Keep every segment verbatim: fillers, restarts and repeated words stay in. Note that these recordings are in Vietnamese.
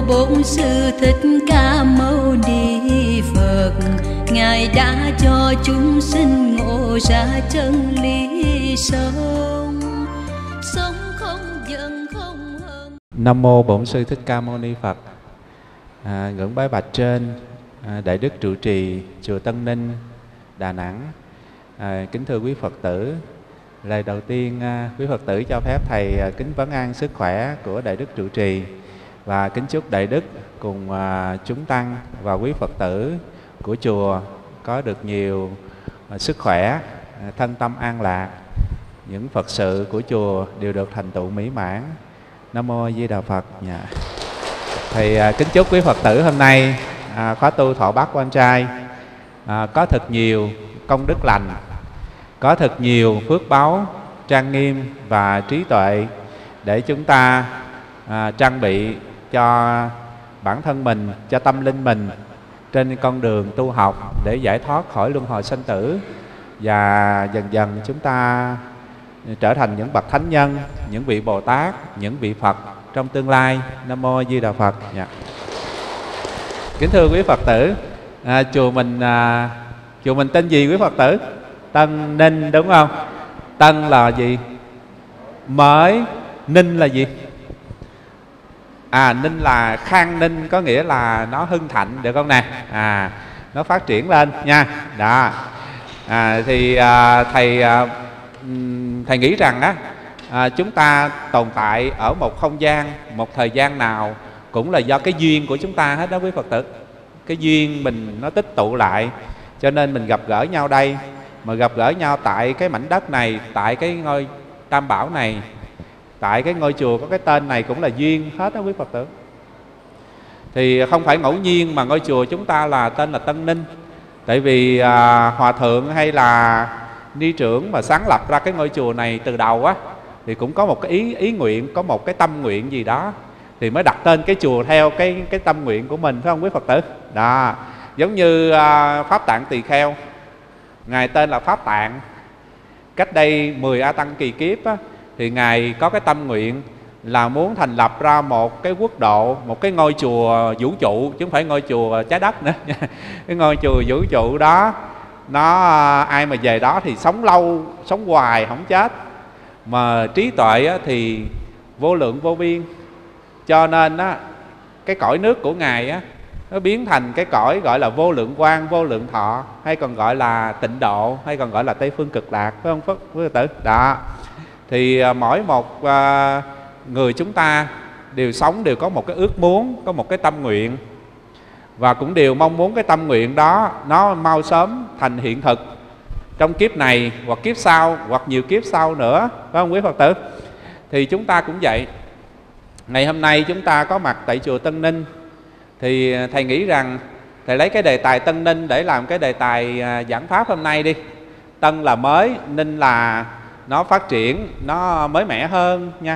Bổn Sư Thích Ca Mâu Ni Phật, Ngài đã cho chúng sinh ngộ ra chân lý sống, sống không giận không hờn. Nam mô Bổn Sư Thích Ca Mâu Ni Phật. À, ngưỡng bái bạch trên à, Đại Đức trụ trì chùa Tân Ninh, Đà Nẵng. À, kính thưa quý Phật tử, lời đầu tiên à, quý Phật tử cho phép thầy à, kính vấn an sức khỏe của Đại Đức trụ trì và kính chúc Đại Đức cùng à, chúng tăng và quý Phật tử của chùa có được nhiều à, sức khỏe, à, thân tâm an lạc, những Phật sự của chùa đều được thành tựu mỹ mãn. Nam mô A Di Đà Phật. Dạ. Thì à, kính chúc quý Phật tử hôm nay à, khóa tu thọ bát quan trai à, có thật nhiều công đức lành, có thật nhiều phước báu trang nghiêm và trí tuệ để chúng ta à, trang bị cho bản thân mình, cho tâm linh mình trên con đường tu học để giải thoát khỏi luân hồi sanh tử, và dần dần chúng ta trở thành những bậc thánh nhân, những vị Bồ Tát, những vị Phật trong tương lai. Nam mô A Di Đà Phật. Dạ. Kính thưa quý Phật tử, à, chùa mình à, chùa mình tên gì quý Phật tử? Tân Ninh đúng không? Tân là gì? Mới. Ninh là gì? À, Ninh là khang ninh, có nghĩa là nó hưng thịnh, được không nè? À, nó phát triển lên nha. Đó. À, thì à, thầy à, thầy nghĩ rằng á, à, chúng ta tồn tại ở một không gian, một thời gian nào cũng là do cái duyên của chúng ta hết đó quý Phật tử. Cái duyên mình nó tích tụ lại, cho nên mình gặp gỡ nhau đây. Mà gặp gỡ nhau tại cái mảnh đất này, tại cái ngôi Tam Bảo này, tại cái ngôi chùa có cái tên này cũng là duyên hết đó quý Phật tử. Thì không phải ngẫu nhiên mà ngôi chùa chúng ta là tên là Tân Ninh. Tại vì à, Hòa Thượng hay là Ni trưởng mà sáng lập ra cái ngôi chùa này từ đầu á, thì cũng có một cái ý ý nguyện, có một cái tâm nguyện gì đó, thì mới đặt tên cái chùa theo cái cái tâm nguyện của mình, phải không quý Phật tử? Đó, giống như à, Pháp Tạng Tỳ Kheo, Ngài tên là Pháp Tạng. Cách đây mười A Tăng kỳ kiếp á, thì Ngài có cái tâm nguyện là muốn thành lập ra một cái quốc độ, một cái ngôi chùa vũ trụ, chứ không phải ngôi chùa trái đất nữa. Cái ngôi chùa vũ trụ đó, nó ai mà về đó thì sống lâu, sống hoài, không chết. Mà trí tuệ á, thì vô lượng vô biên. Cho nên á, cái cõi nước của Ngài á, nó biến thành cái cõi gọi là vô lượng quang, vô lượng thọ, hay còn gọi là tịnh độ, hay còn gọi là Tây Phương Cực Lạc, phải không Phật tử? Đó. Thì à, mỗi một à, người chúng ta đều sống, đều có một cái ước muốn, có một cái tâm nguyện, và cũng đều mong muốn cái tâm nguyện đó nó mau sớm thành hiện thực trong kiếp này, hoặc kiếp sau, hoặc nhiều kiếp sau nữa, phải không quý Phật tử? Thì chúng ta cũng vậy. Ngày hôm nay chúng ta có mặt tại chùa Tân Ninh, thì thầy nghĩ rằng thầy lấy cái đề tài Tân Ninh để làm cái đề tài à, giảng pháp hôm nay đi. Tân là mới, Ninh là nó phát triển, nó mới mẻ hơn nha,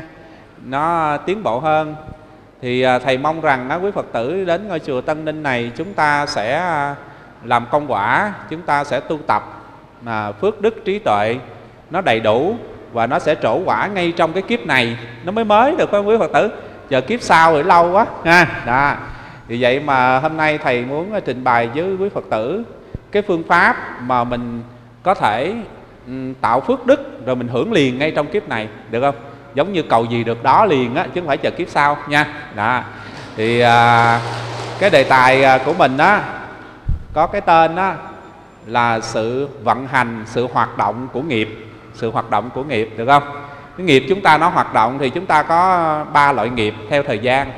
nó tiến bộ hơn. Thì à, thầy mong rằng á, quý Phật tử đến ngôi chùa Tân Ninh này, chúng ta sẽ à, làm công quả, chúng ta sẽ tu tập mà phước đức trí tuệ nó đầy đủ, và nó sẽ trổ quả ngay trong cái kiếp này, nó mới mới được, phải không quý Phật tử? Chờ kiếp sau thì lâu quá ha. Đó. Vì vậy mà hôm nay thầy muốn trình bày với quý Phật tử cái phương pháp mà mình có thể um, tạo phước đức rồi mình hưởng liền ngay trong kiếp này, được không? Giống như cầu gì được đó liền á, chứ không phải chờ kiếp sau nha. Đó. Thì à, cái đề tài à, của mình á, có cái tên á là sự vận hành, sự hoạt động của nghiệp. Sự hoạt động của nghiệp, được không? Cái nghiệp chúng ta nó hoạt động thì chúng ta có ba loại nghiệp theo thời gian.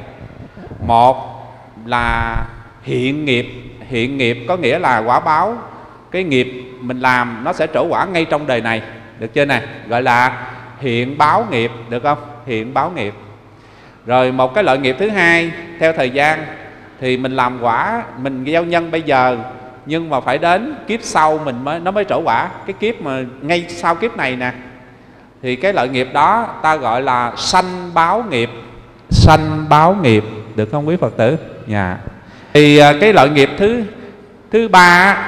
Một là hiện nghiệp. Hiện nghiệp có nghĩa là quả báo. Cái nghiệp mình làm nó sẽ trổ quả ngay trong đời này, được chưa nè? Gọi là hiện báo nghiệp, được không? Hiện báo nghiệp. Rồi một cái loại nghiệp thứ hai theo thời gian, thì mình làm quả, mình gieo nhân bây giờ, nhưng mà phải đến kiếp sau mình mới nó mới trổ quả. Cái kiếp mà ngay sau kiếp này nè, thì cái loại nghiệp đó ta gọi là sanh báo nghiệp. Sanh báo nghiệp, được không quý Phật tử? Dạ. Thì cái loại nghiệp thứ thứ ba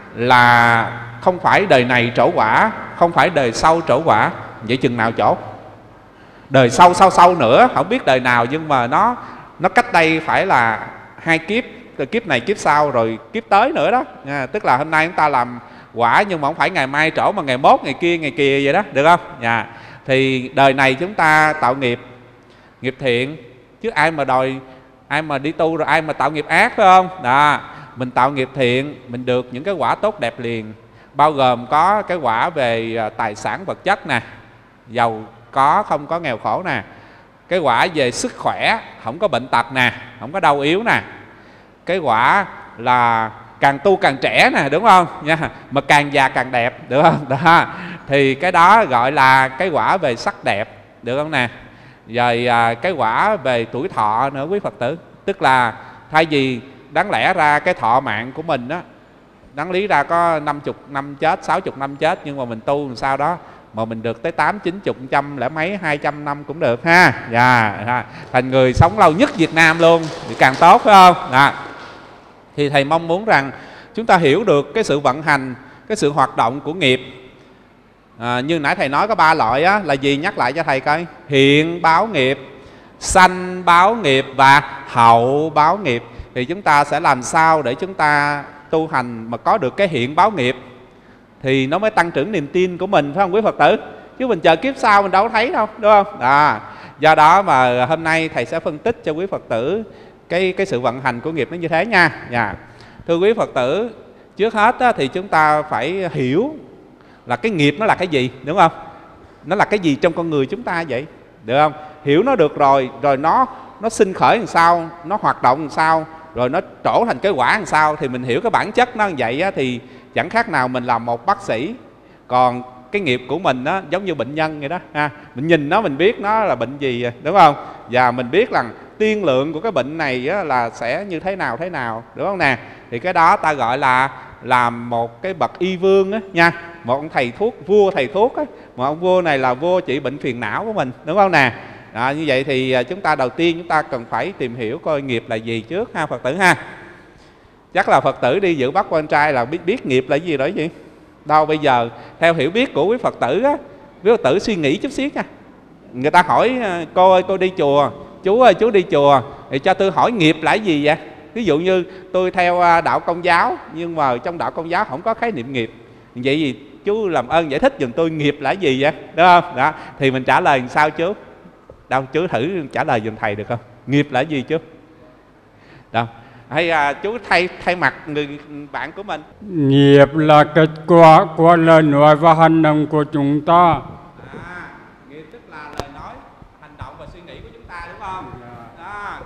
là không phải đời này trổ quả, không phải đời sau trổ quả. Vậy chừng nào trổ? Đời sau sau sau nữa, không biết đời nào, nhưng mà nó nó cách đây phải là hai kiếp, từ kiếp này kiếp sau rồi kiếp tới nữa đó nha. Tức là hôm nay chúng ta làm quả nhưng mà không phải ngày mai trổ mà ngày mốt, ngày kia, ngày kia vậy đó, được không? Dạ. Thì đời này chúng ta tạo nghiệp, nghiệp thiện, chứ ai mà đòi, ai mà đi tu rồi ai mà tạo nghiệp ác, phải không? Đó, mình tạo nghiệp thiện, mình được những cái quả tốt đẹp liền, bao gồm có cái quả về tài sản vật chất nè, giàu có không có nghèo khổ nè, cái quả về sức khỏe, không có bệnh tật nè, không có đau yếu nè, cái quả là càng tu càng trẻ nè, đúng không nha, mà càng già càng đẹp, được không? Đó, thì cái đó gọi là cái quả về sắc đẹp, được không nè? Rồi à, cái quả về tuổi thọ nữa quý Phật tử, tức là thay vì đáng lẽ ra cái thọ mạng của mình đó, đáng lý ra có năm mươi năm chết, sáu mươi năm chết, nhưng mà mình tu làm sao đó mà mình được tới tám, chín chục, trăm lẻ mấy, hai trăm năm cũng được ha. Dạ, yeah. Thành người sống lâu nhất Việt Nam luôn thì càng tốt, phải không? Đó. Thì thầy mong muốn rằng chúng ta hiểu được cái sự vận hành, cái sự hoạt động của nghiệp. À, như nãy thầy nói có ba loại á, là gì? Nhắc lại cho thầy coi. Hiện báo nghiệp, sanh báo nghiệp và hậu báo nghiệp. Thì chúng ta sẽ làm sao để chúng ta tu hành mà có được cái hiện báo nghiệp, thì nó mới tăng trưởng niềm tin của mình, phải không quý Phật tử? Chứ mình chờ kiếp sau mình đâu có thấy đâu, đúng không? À, do đó mà hôm nay thầy sẽ phân tích cho quý Phật tử cái cái sự vận hành của nghiệp nó như thế nha. Dạ. Thưa quý Phật tử, trước hết á, thì chúng ta phải hiểu là cái nghiệp nó là cái gì, đúng không? Nó là cái gì trong con người chúng ta vậy, được không? Hiểu nó được rồi, rồi nó nó sinh khởi làm sao, nó hoạt động làm sao, rồi nó trổ thành cái quả làm sao, thì mình hiểu cái bản chất nó như vậy á, thì chẳng khác nào mình làm một bác sĩ. Còn cái nghiệp của mình á, giống như bệnh nhân vậy đó ha. Mình nhìn nó mình biết nó là bệnh gì, đúng không? Và mình biết rằng tiên lượng của cái bệnh này á, là sẽ như thế nào thế nào, đúng không nè? Thì cái đó ta gọi là làm một cái bậc y vương á nha, một ông thầy thuốc, vua thầy thuốc á. Một ông vua này là vua trị bệnh phiền não của mình, đúng không nè? À, như vậy thì chúng ta đầu tiên chúng ta cần phải tìm hiểu coi nghiệp là gì trước ha Phật tử ha. Chắc là Phật tử đi dự Bát Quan Trai là biết biết nghiệp là gì đó gì? Đâu bây giờ theo hiểu biết của quý Phật tử á, quý Phật tử suy nghĩ chút xíu nha. Người ta hỏi cô ơi cô đi chùa, chú ơi chú đi chùa, thì cho tôi hỏi nghiệp là gì vậy? Ví dụ như tôi theo đạo Công giáo, nhưng mà trong đạo Công giáo không có khái niệm nghiệp. Vậy thì chú làm ơn giải thích giùm tôi nghiệp là gì vậy? Đúng không? Đó, thì mình trả lời làm sao chú? Đâu chú thử trả lời giùm thầy được không? Nghiệp là gì chú? Đâu? Hay à, chú thay thay mặt người bạn của mình. Nghiệp là kết quả của lời nói và hành động của chúng ta. À, nghiệp tức là lời nói, hành động và suy nghĩ của chúng ta, đúng không? Đó.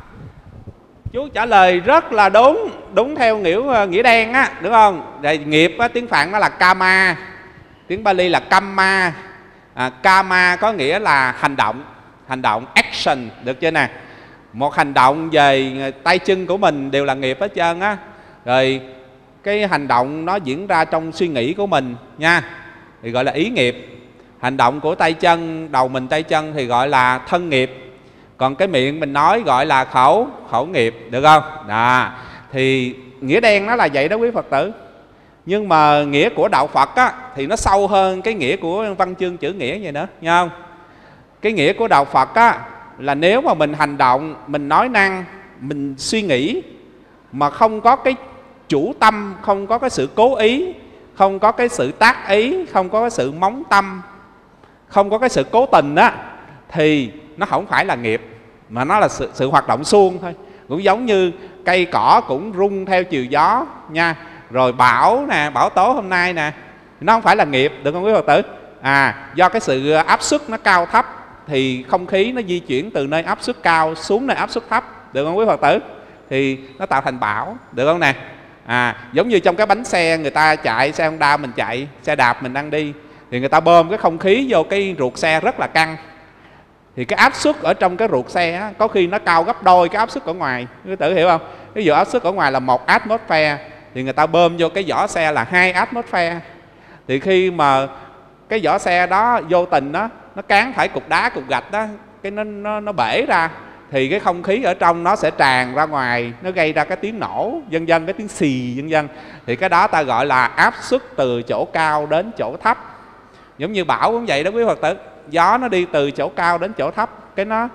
Chú trả lời rất là đúng, đúng theo nghĩa nghĩa đen á, đúng không? Rồi nghiệp á, tiếng Phạn nó là kama, tiếng Bali là kamma. À, kama có nghĩa là hành động, hành động, action, được chưa nè? Một hành động về tay chân của mình đều là nghiệp hết trơn á. Rồi cái hành động nó diễn ra trong suy nghĩ của mình nha, thì gọi là ý nghiệp. Hành động của tay chân, đầu mình tay chân thì gọi là thân nghiệp. Còn cái miệng mình nói gọi là khẩu, khẩu nghiệp, được không? Đó. Thì nghĩa đen nó là vậy đó quý Phật tử. Nhưng mà nghĩa của đạo Phật á, thì nó sâu hơn cái nghĩa của văn chương chữ nghĩa vậy nữa, nghe không? Cái nghĩa của đạo Phật á, là nếu mà mình hành động, mình nói năng, mình suy nghĩ mà không có cái chủ tâm, không có cái sự cố ý, không có cái sự tác ý, không có cái sự móng tâm, không có cái sự cố tình á, thì nó không phải là nghiệp, mà nó là sự, sự hoạt động suông thôi. Cũng giống như cây cỏ cũng rung theo chiều gió nha. Rồi bão nè, bão tố hôm nay nè, nó không phải là nghiệp, được không quý Phật tử? À, do cái sự áp suất nó cao thấp, thì không khí nó di chuyển từ nơi áp suất cao xuống nơi áp suất thấp, được không quý Phật tử? Thì nó tạo thành bão, được không nè? À, giống như trong cái bánh xe người ta chạy, xe Honda mình chạy, xe đạp mình đang đi, thì người ta bơm cái không khí vô cái ruột xe rất là căng. Thì cái áp suất ở trong cái ruột xe á, có khi nó cao gấp đôi cái áp suất ở ngoài, quý tử hiểu không? Ví dụ áp suất ở ngoài là một atmosphere, thì người ta bơm vô cái vỏ xe là hai atmosphere. Thì khi mà cái vỏ xe đó vô tình đó, nó cán phải cục đá, cục gạch đó, cái nó, nó, nó bể ra, thì cái không khí ở trong nó sẽ tràn ra ngoài, nó gây ra cái tiếng nổ vân vân, cái tiếng xì vân vân. Thì cái đó ta gọi là áp suất từ chỗ cao đến chỗ thấp. Giống như bão cũng vậy đó quý Phật tử, gió nó đi từ chỗ cao đến chỗ thấp, cái nó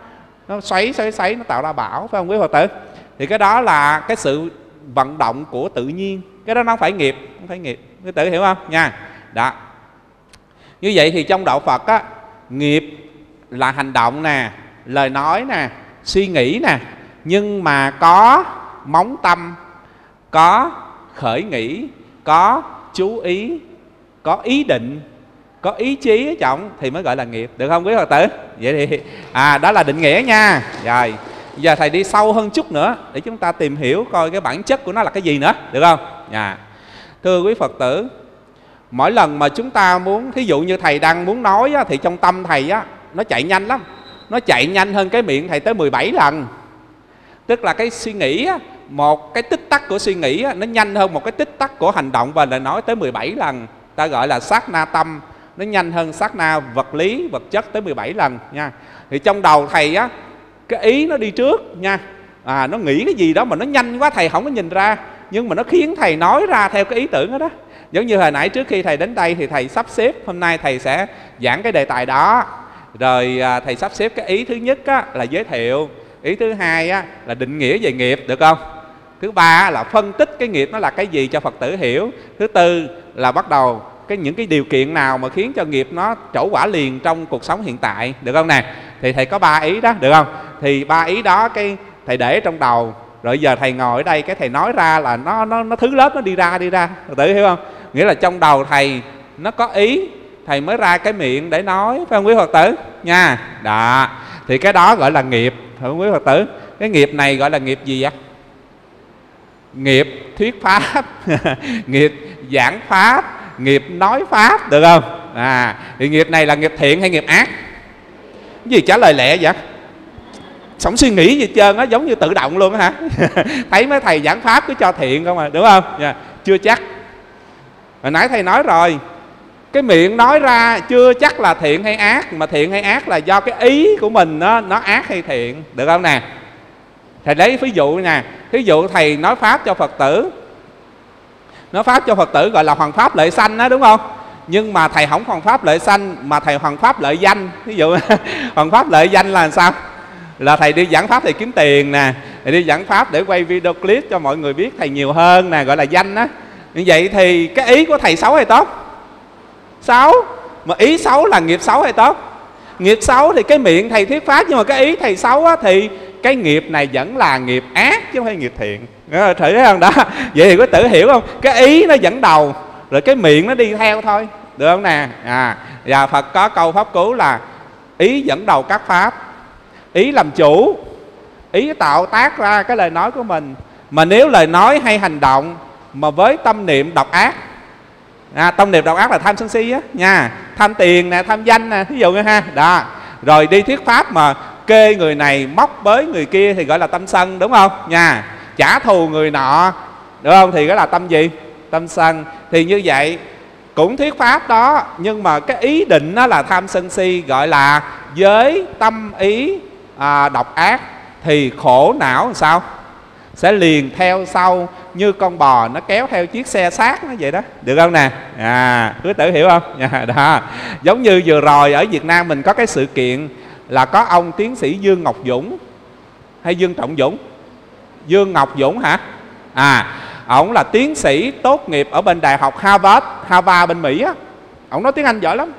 nó xoáy xoáy xoáy nó tạo ra bão, phải không quý Phật tử? Thì cái đó là cái sự vận động của tự nhiên, cái đó nó không phải nghiệp, không phải nghiệp, quý tử hiểu không nha? Đó. Như vậy thì trong đạo Phật á, nghiệp là hành động nè, lời nói nè, suy nghĩ nè, nhưng mà có móng tâm, có khởi nghĩ, có chú ý, có ý định, có ý chí ở trong thì mới gọi là nghiệp, được không quý Phật tử? Vậy thì à đó là định nghĩa nha. Rồi giờ thầy đi sâu hơn chút nữa để chúng ta tìm hiểu coi cái bản chất của nó là cái gì nữa, được không? À, thưa quý Phật tử, mỗi lần mà chúng ta muốn, thí dụ như thầy đang muốn nói á, thì trong tâm thầy á, nó chạy nhanh lắm, nó chạy nhanh hơn cái miệng thầy tới mười bảy lần. Tức là cái suy nghĩ á, một cái tích tắc của suy nghĩ á, nó nhanh hơn một cái tích tắc của hành động và lời nói tới mười bảy lần. Ta gọi là sát na tâm, nó nhanh hơn sát na vật lý, vật chất tới mười bảy lần nha. Thì trong đầu thầy á, cái ý nó đi trước nha, à, nó nghĩ cái gì đó mà nó nhanh quá thầy không có nhìn ra, nhưng mà nó khiến thầy nói ra theo cái ý tưởng đó đó. Giống như hồi nãy trước khi thầy đến đây thì thầy sắp xếp hôm nay thầy sẽ giảng cái đề tài đó. Rồi à, thầy sắp xếp cái ý thứ nhất á, là giới thiệu, ý thứ hai á, là định nghĩa về nghiệp, được không? Thứ ba á, là phân tích cái nghiệp nó là cái gì cho Phật tử hiểu. Thứ tư là bắt đầu cái những cái điều kiện nào mà khiến cho nghiệp nó trổ quả liền trong cuộc sống hiện tại, được không nè? Thì thầy có ba ý đó, được không? Thì ba ý đó cái thầy để trong đầu, rồi giờ thầy ngồi ở đây cái thầy nói ra là nó nó nó thứ lớp nó đi ra đi ra, Phật tử hiểu không? Nghĩa là trong đầu thầy nó có ý, thầy mới ra cái miệng để nói, phải không quý Phật tử nha? Đó, thì cái đó gọi là nghiệp, phải không quý Phật tử? Cái nghiệp này gọi là nghiệp gì vậy? Nghiệp thuyết pháp, nghiệp giảng pháp, nghiệp nói pháp, được không? À, thì nghiệp này là nghiệp thiện hay nghiệp ác? Cái gì trả lời lẹ vậy? Sống suy nghĩ gì trơn á, giống như tự động luôn á hả? Thấy mấy thầy giảng pháp cứ cho thiện không à, đúng không? Yeah. Chưa chắc. Hồi nãy thầy nói rồi, cái miệng nói ra chưa chắc là thiện hay ác, mà thiện hay ác là do cái ý của mình nó, nó ác hay thiện, được không nè? Thầy lấy ví dụ nè, ví dụ thầy nói pháp cho Phật tử, nói pháp cho Phật tử gọi là hoằng pháp lợi sanh đó, đúng không? Nhưng mà thầy không hoằng pháp lợi sanh mà thầy hoằng pháp lợi danh. Ví dụ hoằng pháp lợi danh là sao? Là thầy đi giảng pháp thầy kiếm tiền nè, thầy đi giảng pháp để quay video clip cho mọi người biết thầy nhiều hơn nè, gọi là danh á. Như vậy thì cái ý của thầy xấu hay tốt? Xấu. Mà ý xấu là nghiệp xấu hay tốt? Nghiệp xấu thì cái miệng thầy thuyết pháp, nhưng mà cái ý thầy xấu á, thì cái nghiệp này vẫn là nghiệp ác chứ không phải nghiệp thiện. Thử thấy không đó? Vậy thì có tự hiểu không? Cái ý nó dẫn đầu, rồi cái miệng nó đi theo thôi, được không nè? À, và Phật có câu pháp cú là ý dẫn đầu các pháp, ý làm chủ, ý tạo tác ra cái lời nói của mình. Mà nếu lời nói hay hành động mà với tâm niệm độc ác, à, tâm niệm độc ác là tham sân si á nha, tham tiền nè, tham danh nè, ví dụ như ha, đó. Rồi đi thuyết pháp mà kê người này móc bới người kia thì gọi là tâm sân, đúng không nha? Trả thù người nọ, đúng không? Thì gọi là tâm gì? Tâm sân. Thì như vậy cũng thuyết pháp đó, nhưng mà cái ý định nó là tham sân si, gọi là với tâm ý à, độc ác, thì khổ não làm sao? Sẽ liền theo sau như con bò nó kéo theo chiếc xe xác nó vậy đó, được không nè? À, quý tử hiểu không? À, đó. Giống như vừa rồi ở Việt Nam mình có cái sự kiện là có ông tiến sĩ Dương Ngọc Dũng hay Dương Trọng Dũng? Dương Ngọc Dũng hả? À, ổng là tiến sĩ tốt nghiệp ở bên đại học Harvard, Harvard bên Mỹ á. Ổng nói tiếng Anh giỏi lắm.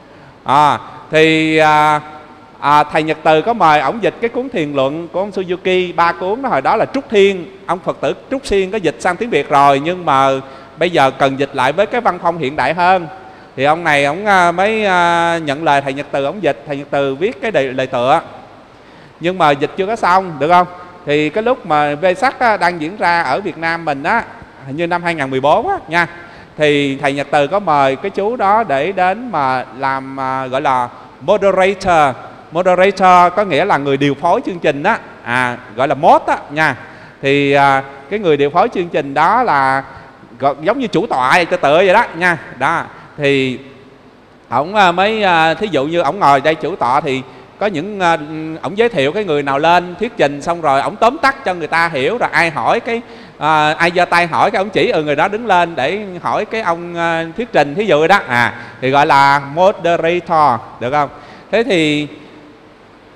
À, thì à, à, thầy Nhật Từ có mời ổng dịch cái cuốn Thiền Luận của ông Suzuki, ba cuốn đó. Hồi đó là Trúc Thiên, ông Phật tử Trúc Thiên có dịch sang tiếng Việt rồi, nhưng mà bây giờ cần dịch lại với cái văn phong hiện đại hơn. Thì ông này ông mới nhận lời thầy Nhật Từ, ông dịch. Thầy Nhật Từ viết cái đề, lời tựa, nhưng mà dịch chưa có xong, được không? Thì cái lúc mà Vesak đang diễn ra ở Việt Nam mình á, hình như năm hai không một bốn á nha, thì thầy Nhật Từ có mời cái chú đó để đến mà làm uh, gọi là moderator. Moderator có nghĩa là người điều phối chương trình á, à, gọi là mod á nha. Thì uh, cái người điều phối chương trình đó là giống như chủ tọa cho tựa vậy đó nha. Đó, thì ổng uh, mới uh, thí dụ như ổng ngồi đây chủ tọa thì có những uh, ổng giới thiệu cái người nào lên thuyết trình, xong rồi ổng tóm tắt cho người ta hiểu, rồi ai hỏi cái uh, ai giơ tay hỏi cái ổng chỉ ừ người đó đứng lên để hỏi cái ông uh, thuyết trình, thí dụ đó, à thì gọi là moderator, được không? Thế thì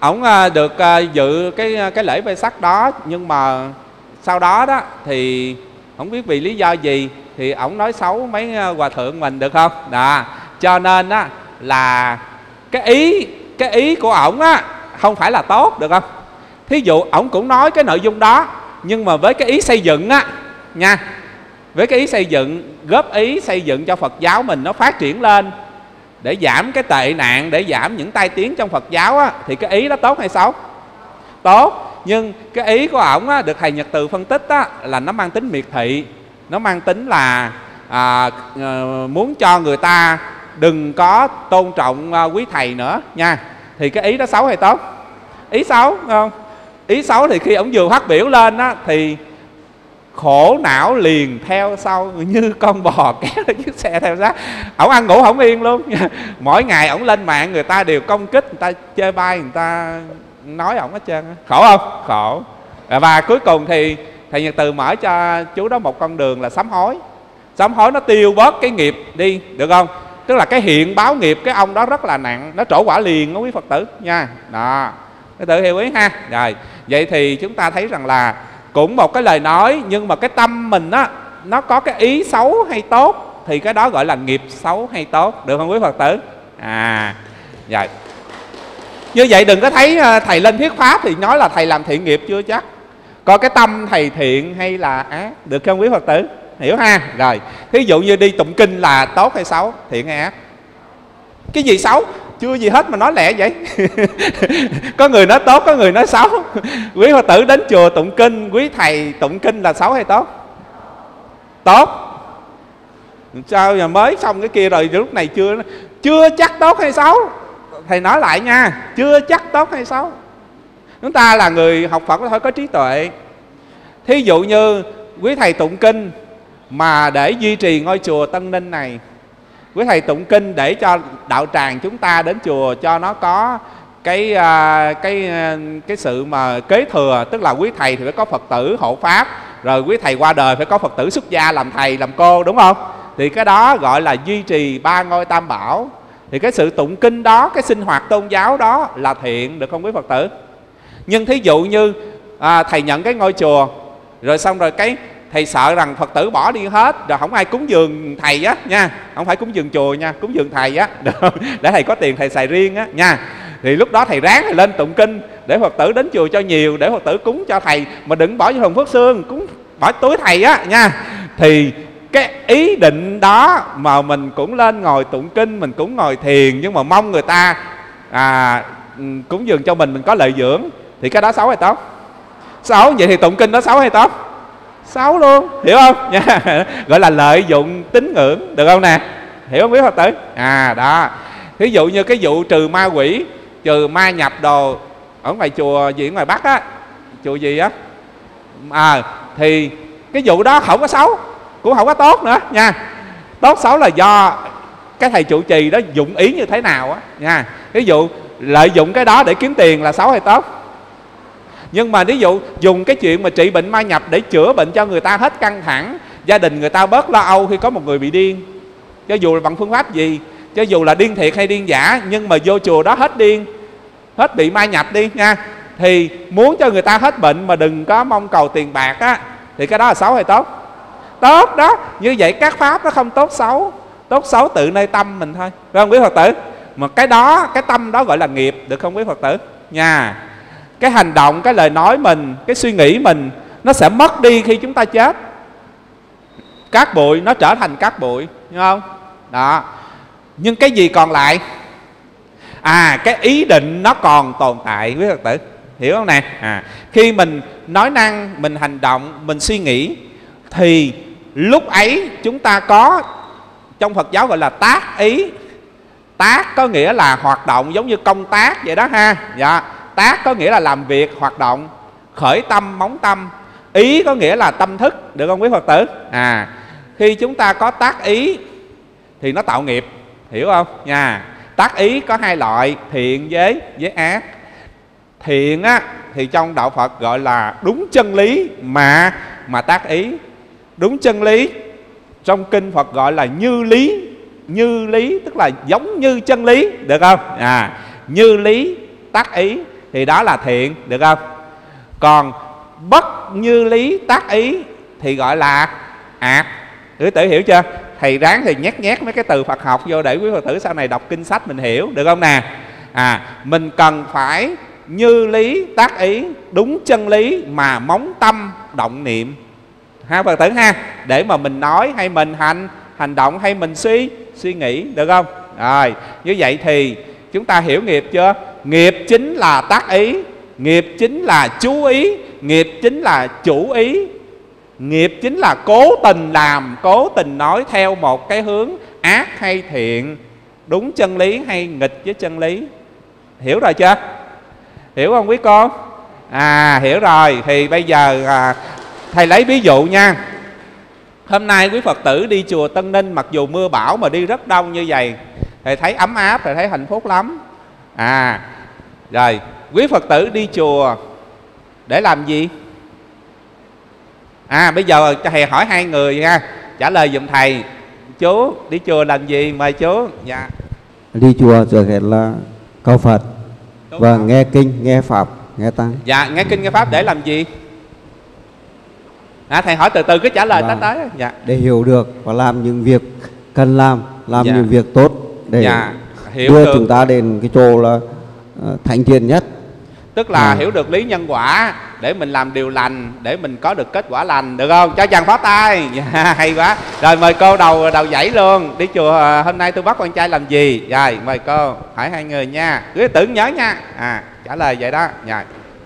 ổng được dự cái cái lễ Vesak đó, nhưng mà sau đó đó thì không biết vì lý do gì thì ổng nói xấu mấy hòa thượng mình, được không? Đó, cho nên á là cái ý cái ý của ổng á không phải là tốt, được không? Thí dụ ổng cũng nói cái nội dung đó, nhưng mà với cái ý xây dựng á nha, với cái ý xây dựng, góp ý xây dựng cho Phật giáo mình nó phát triển lên, để giảm cái tệ nạn, để giảm những tai tiếng trong Phật giáo á, thì cái ý đó tốt hay xấu? Tốt. Nhưng cái ý của ổng á, được thầy Nhật Từ phân tích á, là nó mang tính miệt thị, nó mang tính là à, à, muốn cho người ta đừng có tôn trọng à, quý thầy nữa nha. Thì cái ý đó xấu hay tốt? Ý xấu, không? Ý xấu thì khi ổng vừa phát biểu lên á, thì khổ não liền theo sau như con bò kéo chiếc xe theo sát. Ổng ăn ngủ không yên luôn. Mỗi ngày ổng lên mạng người ta đều công kích, người ta chê bai, người ta nói ổng hết trơn. Khổ không? Khổ. Và cuối cùng thì thầy Nhật Từ mở cho chú đó một con đường là sám hối. Sám hối nó tiêu bớt cái nghiệp đi, được không? Tức là cái hiện báo nghiệp cái ông đó rất là nặng, nó trổ quả liền đó quý Phật tử nha. Đó, cái tự hiểu ý ha. Rồi, vậy thì chúng ta thấy rằng là cũng một cái lời nói, nhưng mà cái tâm mình á, nó có cái ý xấu hay tốt, thì cái đó gọi là nghiệp xấu hay tốt, được không quý Phật tử? À, rồi. Như vậy đừng có thấy thầy lên thuyết pháp thì nói là thầy làm thiện nghiệp, chưa chắc. Coi cái tâm thầy thiện hay là ác, được không quý Phật tử? Hiểu ha? Rồi, thí dụ như đi tụng kinh là tốt hay xấu, thiện hay ác? Cái gì xấu? Chưa gì hết mà nói lẹ vậy. Có người nói tốt, có người nói xấu. Quý Phật tử đến chùa tụng kinh, quý thầy tụng kinh là xấu hay tốt? Tốt. Sao mà mới xong cái kia rồi lúc này chưa chưa chắc tốt hay xấu. Thầy nói lại nha, chưa chắc tốt hay xấu. Chúng ta là người học Phật phải có trí tuệ. Thí dụ như quý thầy tụng kinh mà để duy trì ngôi chùa Tân Ninh này, quý thầy tụng kinh để cho đạo tràng chúng ta đến chùa cho nó có cái cái cái sự mà kế thừa, tức là quý thầy thì phải có Phật tử hộ pháp, rồi quý thầy qua đời phải có Phật tử xuất gia làm thầy làm cô, đúng không? Thì cái đó gọi là duy trì ba ngôi tam bảo. Thì cái sự tụng kinh đó, cái sinh hoạt tôn giáo đó là thiện, được không quý Phật tử? Nhưng thí dụ như à, thầy nhận cái ngôi chùa, rồi xong rồi cái thầy sợ rằng Phật tử bỏ đi hết, rồi không ai cúng dường thầy á nha, không phải cúng dường chùa nha, cúng dường thầy á, để thầy có tiền thầy xài riêng á nha. Thì lúc đó thầy ráng thầy lên tụng kinh để Phật tử đến chùa cho nhiều, để Phật tử cúng cho thầy, mà đừng bỏ vô thùng phước xương, cúng bỏ túi thầy á nha. Thì cái ý định đó mà mình cũng lên ngồi tụng kinh, mình cũng ngồi thiền, nhưng mà mong người ta à, cúng dường cho mình, mình có lợi dưỡng, thì cái đó xấu hay tốt? Xấu. Vậy thì tụng kinh đó xấu hay tốt? Xấu luôn, hiểu không? Gọi là lợi dụng tín ngưỡng, được không nè? Hiểu không quý Phật tử? À đó, thí dụ như cái vụ trừ ma quỷ, trừ ma nhập đồ ở ngoài chùa gì ở ngoài Bắc á, chùa gì á, à thì cái vụ đó không có xấu, cũng không có tốt nữa nha. Tốt xấu là do cái thầy trụ trì đó dụng ý như thế nào á nha. Ví dụ lợi dụng cái đó để kiếm tiền là xấu hay tốt? Nhưng mà ví dụ dùng cái chuyện mà trị bệnh ma nhập để chữa bệnh cho người ta hết căng thẳng, gia đình người ta bớt lo âu khi có một người bị điên, cho dù là bằng phương pháp gì, cho dù là điên thiệt hay điên giả, nhưng mà vô chùa đó hết điên, hết bị ma nhập đi nha, thì muốn cho người ta hết bệnh mà đừng có mong cầu tiền bạc á, thì cái đó là xấu hay tốt? Tốt đó. Như vậy các pháp nó không tốt xấu, tốt xấu tự nơi tâm mình thôi, phải không quý Phật tử? Mà cái đó, cái tâm đó gọi là nghiệp, được không quý Phật tử nha? Cái hành động, cái lời nói mình, cái suy nghĩ mình nó sẽ mất đi khi chúng ta chết. Cát bụi nó trở thành cát bụi, hiểu không? Đó. Nhưng cái gì còn lại? À, cái ý định nó còn tồn tại quý Phật tử, hiểu không nè? À, khi mình nói năng, mình hành động, mình suy nghĩ, thì lúc ấy chúng ta có, trong Phật giáo gọi là tác ý. Tác có nghĩa là hoạt động, giống như công tác vậy đó ha. Dạ. Tác có nghĩa là làm việc, hoạt động, khởi tâm, móng tâm. Ý có nghĩa là tâm thức, được không quý Phật tử? À, khi chúng ta có tác ý thì nó tạo nghiệp, hiểu không nha? Tác ý có hai loại, thiện với với ác. Thiện á thì trong đạo Phật gọi là đúng chân lý mà mà tác ý. Đúng chân lý trong kinh Phật gọi là như lý. Như lý tức là giống như chân lý, được không? À, như lý tác ý. thì đó là thiện, được không? Còn bất như lý tác ý thì gọi là ác. Quý tử hiểu chưa? Thầy ráng thì nhét nhét mấy cái từ Phật học vô để quý Phật tử sau này đọc kinh sách mình hiểu, được không nè? À, mình cần phải như lý tác ý, đúng chân lý mà móng tâm động niệm, ha Phật tử ha, để mà mình nói hay mình hành hành động hay mình suy suy nghĩ, được không? Rồi, như vậy thì chúng ta hiểu nghiệp chưa? Nghiệp chính là tác ý, nghiệp chính là chú ý, nghiệp chính là chủ ý, nghiệp chính là cố tình làm, cố tình nói theo một cái hướng ác hay thiện, đúng chân lý hay nghịch với chân lý. Hiểu rồi chưa? Hiểu không quý cô? À, hiểu rồi. Thì bây giờ à, thầy lấy ví dụ nha. Hôm nay quý Phật tử đi chùa Tân Ninh, mặc dù mưa bão mà đi rất đông như vậy, thầy thấy ấm áp, thầy thấy hạnh phúc lắm. À, rồi, quý Phật tử đi chùa để làm gì? À, bây giờ thầy hỏi hai người nha, trả lời giùm thầy. Chú đi chùa làm gì? Mời chú. Dạ. Đi chùa trước hết là cầu Phật Đúng và không? nghe kinh, nghe pháp, nghe tăng. Dạ, nghe kinh nghe pháp để làm gì? À, thầy hỏi từ từ cứ trả lời Và tới tới. Dạ. để hiểu được và làm những việc cần làm, làm Dạ. những việc tốt để Dạ, hiểu đưa được. chúng ta đến cái chỗ là uh, thánh thiện nhất. Tức là À. hiểu được lý nhân quả để mình làm điều lành, để mình có được kết quả lành, được không? Cho chàng pháo tay. Dạ, hay quá. Rồi mời cô đầu đầu dãy luôn. Đi chùa hôm nay tôi bắt con trai làm gì? Rồi mời cô hỏi hai người nha. Cứ tự nhớ nha. À, trả lời vậy đó. Dạ.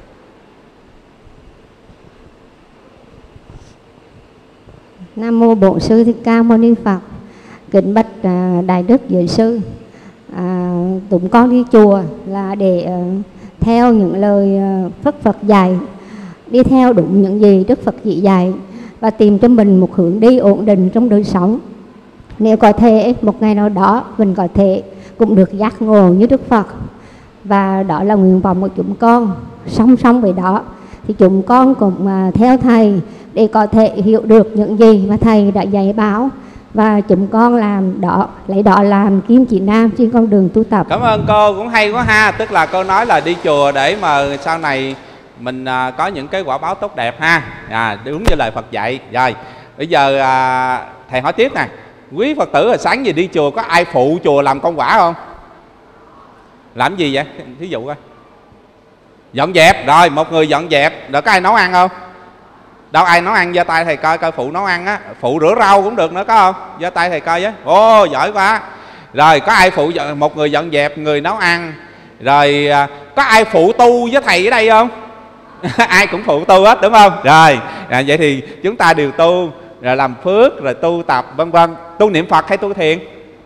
Nam mô Bổn Sư Thích Ca Mâu Ni Phật. Kính bạch à, đại đức giới sư, à, tụi con đi chùa là để à, theo những lời à, Phật Phật dạy, đi theo đúng những gì Đức Phật chỉ dạy và tìm cho mình một hướng đi ổn định trong đời sống. Nếu có thể một ngày nào đó mình có thể cũng được giác ngộ như Đức Phật, và đó là nguyện vọng của chúng con. Song song với đó thì chúng con cũng à, theo thầy để có thể hiểu được những gì mà thầy đã dạy bảo, và chúng con làm đó, lấy đó làm kim chỉ nam trên con đường tu tập. Cảm ơn cô, cũng hay quá ha. Tức là cô nói là đi chùa để mà sau này mình à, có những cái quả báo tốt đẹp ha. À, đúng như lời Phật dạy. Rồi bây giờ à, thầy hỏi tiếp nè. Quý Phật tử hồi sáng gì đi chùa có ai phụ chùa làm công quả không? Làm gì vậy? Thí dụ coi. Dọn dẹp. Rồi một người dọn dẹp. Rồi có ai nấu ăn không? Đâu ai nấu ăn giơ tay thầy coi coi phụ nấu ăn á. Phụ rửa rau cũng được nữa có không? Giơ tay thầy coi với. Ồ giỏi quá. Rồi có ai phụ, một người dọn dẹp, người nấu ăn. Rồi có ai phụ tu với thầy ở đây không? Ai cũng phụ tu hết đúng không? Rồi à, vậy thì chúng ta đều tu, rồi làm phước, rồi tu tập vân vân. Tu niệm Phật hay tu thiền?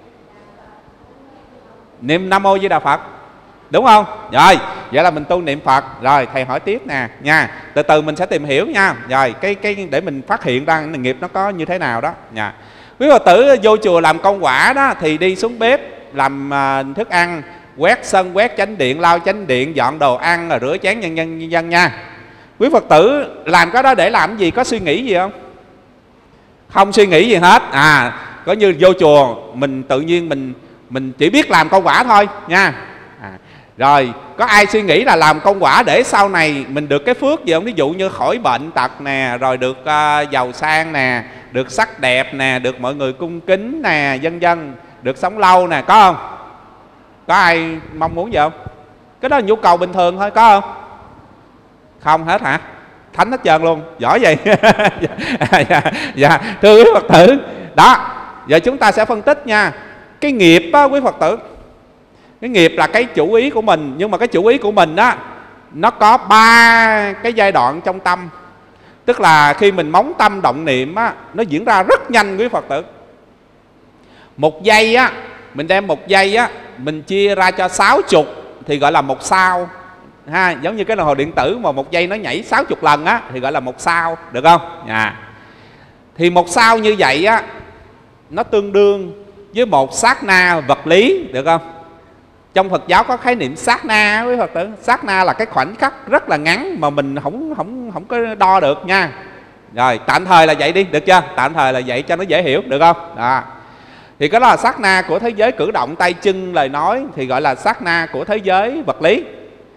Niệm Nam Mô Di Đà Phật, đúng không? Rồi vậy là mình tu niệm Phật. Rồi thầy hỏi tiếp nè nha, từ từ mình sẽ tìm hiểu nha. Rồi cái cái để mình phát hiện ra nghiệp nó có như thế nào đó nha. Quý Phật tử vô chùa làm công quả đó thì đi xuống bếp làm uh, thức ăn, quét sân, quét chánh điện, lau chánh điện, dọn đồ ăn, rồi rửa chén nhân dân nhân dân nha. Quý Phật tử làm cái đó để làm gì? Có suy nghĩ gì không? Không suy nghĩ gì hết. À, có như vô chùa mình tự nhiên mình mình chỉ biết làm công quả thôi nha. À, rồi có ai suy nghĩ là làm công quả để sau này mình được cái phước gì không? Ví dụ như khỏi bệnh tật nè, rồi được uh, giàu sang nè, được sắc đẹp nè, được mọi người cung kính nè, vân vân, được sống lâu nè, có không? Có ai mong muốn gì không? Cái đó là nhu cầu bình thường thôi, có không? Không hết hả? Thánh hết trơn luôn, giỏi vậy. dạ, dạ, dạ. Thưa quý Phật tử, đó, giờ chúng ta sẽ phân tích nha. Cái nghiệp á quý Phật tử, cái nghiệp là cái chủ ý của mình, nhưng mà cái chủ ý của mình á nó có ba cái giai đoạn trong tâm. Tức là khi mình móng tâm động niệm á, nó diễn ra rất nhanh quý Phật tử. Một giây á, mình đem một giây á, mình chia ra cho sáu chục thì gọi là một sao ha. Giống như cái đồng hồ điện tử mà một giây nó nhảy sáu chục lần á thì gọi là một sao, được không? À. Thì một sao như vậy á, nó tương đương với một sát na vật lý, được không? Trong Phật giáo có khái niệm sát na quý Phật tử. Sát na là cái khoảnh khắc rất là ngắn mà mình không không không có đo được nha. Rồi tạm thời là vậy đi, được chưa? Tạm thời là vậy cho nó dễ hiểu, được không? Đó. Thì cái đó là sát na của thế giới cử động tay chân lời nói, thì gọi là sát na của thế giới vật lý.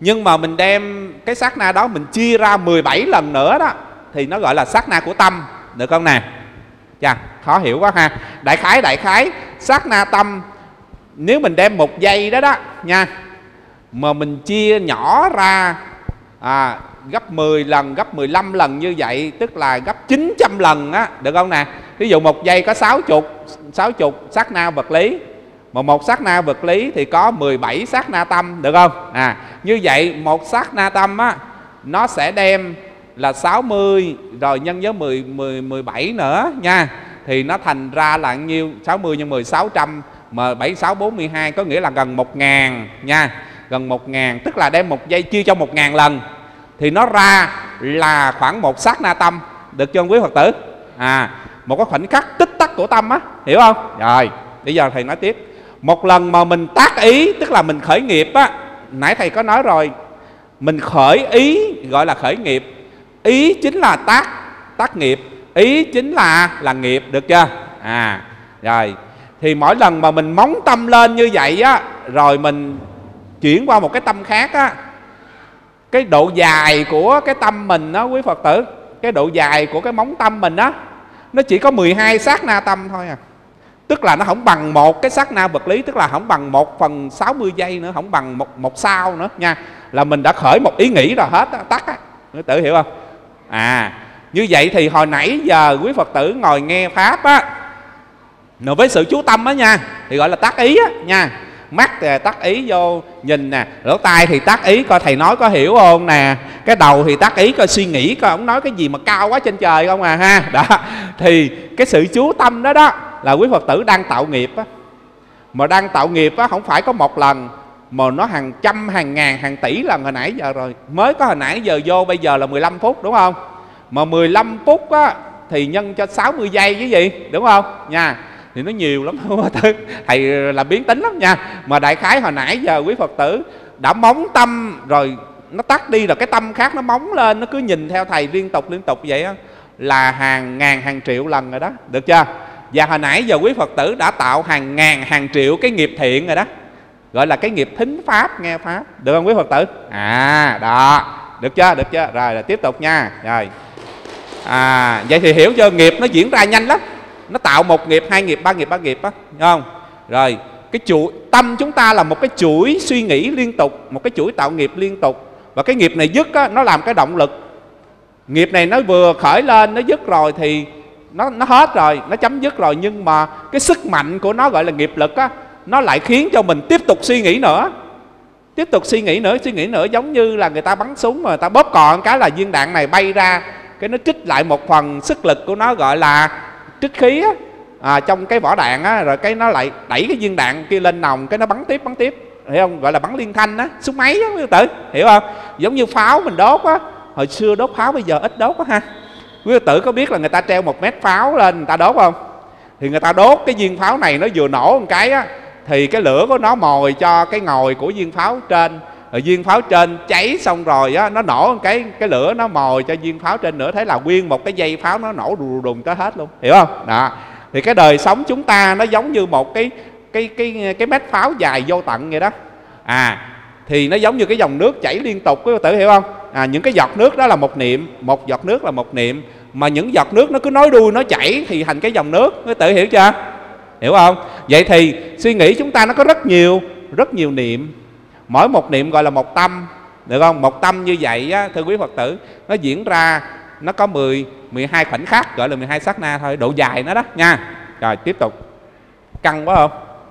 Nhưng mà mình đem cái sát na đó mình chia ra mười bảy lần nữa đó thì nó gọi là sát na của tâm, được không nè? Chà, khó hiểu quá ha. Đại khái đại khái sát na tâm, nếu mình đem một giây đó đó nha, mà mình chia nhỏ ra à, gấp mười lần, gấp mười lăm lần như vậy, tức là gấp chín trăm lần á, được không nè? Ví dụ một giây có sáu mươi, sáu mươi sát na vật lý, mà một sát na vật lý thì có mười bảy sát na tâm, được không? À, như vậy một sát na tâm á, nó sẽ đem là sáu mươi rồi nhân với mười, mười, mười bảy nữa nha. Thì nó thành ra là nhiêu? sáu mươi nhân mười, sáu trăm, mà bảy, sáu, bốn mươi hai, có nghĩa là gần một ngàn nha. Gần một ngàn, tức là đem một giây chia cho một ngàn lần thì nó ra là khoảng một sát na tâm, được chưa quý Phật tử? À, một cái khoảnh khắc tích tắc của tâm á, hiểu không? Rồi, bây giờ thầy nói tiếp. Một lần mà mình tác ý, tức là mình khởi nghiệp á, nãy thầy có nói rồi, mình khởi ý gọi là khởi nghiệp. Ý chính là tác, tác nghiệp. Ý chính là là nghiệp, được chưa? À, rồi. Thì mỗi lần mà mình móng tâm lên như vậy á, rồi mình chuyển qua một cái tâm khác á, cái độ dài của cái tâm mình đó quý Phật tử, cái độ dài của cái móng tâm mình á, nó chỉ có mười hai sát na tâm thôi à. Tức là nó không bằng một cái sát na vật lý, tức là không bằng một phần sáu mươi giây nữa, không bằng một, một sao nữa nha. Là mình đã khởi một ý nghĩ rồi hết á, tắt á. Quý Phật tử hiểu không? À, như vậy thì hồi nãy giờ quý Phật tử ngồi nghe Pháp á, rồi với sự chú tâm á nha, thì gọi là tác ý á nha. Mắt thì tác ý vô nhìn nè, lỗ tai thì tác ý coi thầy nói có hiểu không nè, cái đầu thì tác ý coi suy nghĩ coi ông nói cái gì mà cao quá trên trời không à ha. Đó, thì cái sự chú tâm đó đó là quý Phật tử đang tạo nghiệp á. Mà đang tạo nghiệp á không phải có một lần, mà nó hàng trăm, hàng ngàn, hàng tỷ lần hồi nãy giờ rồi. Mới có hồi nãy giờ vô, bây giờ là mười lăm phút đúng không? Mà mười lăm phút á thì nhân cho sáu mươi giây chứ gì, đúng không nha? Thì nó nhiều lắm, thầy là biến tính lắm nha. Mà đại khái hồi nãy giờ quý Phật tử đã móng tâm rồi nó tắt đi, rồi cái tâm khác nó móng lên, nó cứ nhìn theo thầy liên tục liên tục vậy á, là hàng ngàn hàng triệu lần rồi đó, được chưa? Và hồi nãy giờ quý Phật tử đã tạo hàng ngàn hàng triệu cái nghiệp thiện rồi đó, gọi là cái nghiệp thính pháp, nghe pháp, được không quý Phật tử? À, đó, được chưa, được chưa? Rồi, rồi tiếp tục nha. Rồi, à, vậy thì hiểu chưa? Nghiệp nó diễn ra nhanh lắm, nó tạo một nghiệp, hai nghiệp, ba nghiệp, ba nghiệp á, đúng không? Rồi, cái chuỗi tâm chúng ta là một cái chuỗi suy nghĩ liên tục, một cái chuỗi tạo nghiệp liên tục. Và cái nghiệp này dứt á, nó làm cái động lực. Nghiệp này nó vừa khởi lên, nó dứt rồi thì nó nó hết rồi, nó chấm dứt rồi, nhưng mà cái sức mạnh của nó gọi là nghiệp lực á, nó lại khiến cho mình tiếp tục suy nghĩ nữa. Tiếp tục suy nghĩ nữa, suy nghĩ nữa, giống như là người ta bắn súng mà người ta bóp cò một cái là viên đạn này bay ra, cái nó trích lại một phần sức lực của nó gọi là trích khí á, à, trong cái vỏ đạn á, rồi cái nó lại đẩy cái viên đạn kia lên nòng, cái nó bắn tiếp, bắn tiếp, hiểu không? Gọi là bắn liên thanh á, súng máy á, quý Phật tử, hiểu không? Giống như pháo mình đốt á, hồi xưa đốt pháo bây giờ ít đốt á ha. Quý Phật tử có biết là người ta treo một mét pháo lên người ta đốt không? Thì người ta đốt cái viên pháo này nó vừa nổ một cái á, thì cái lửa của nó mồi cho cái ngòi của viên pháo trên, rồi viên pháo trên cháy xong rồi á, nó nổ một cái cái lửa nó mồi cho viên pháo trên nữa, thế là nguyên một cái dây pháo nó nổ đùng đùng tới hết luôn, hiểu không? Đó, thì cái đời sống chúng ta nó giống như một cái cái cái cái mét pháo dài vô tận vậy đó. À, thì nó giống như cái dòng nước chảy liên tục, quý Phật tử hiểu không? À, những cái giọt nước đó là một niệm, một giọt nước là một niệm, mà những giọt nước nó cứ nối đuôi nó chảy thì thành cái dòng nước, quý Phật tử hiểu chưa? Hiểu không? Vậy thì suy nghĩ chúng ta nó có rất nhiều, rất nhiều niệm. Mỗi một niệm gọi là một tâm, được không? Một tâm như vậy á, thưa quý Phật tử, nó diễn ra, nó có mười, mười hai khoảnh khắc, gọi là mười hai sát na thôi, độ dài nó đó nha. Rồi tiếp tục. Căng quá không?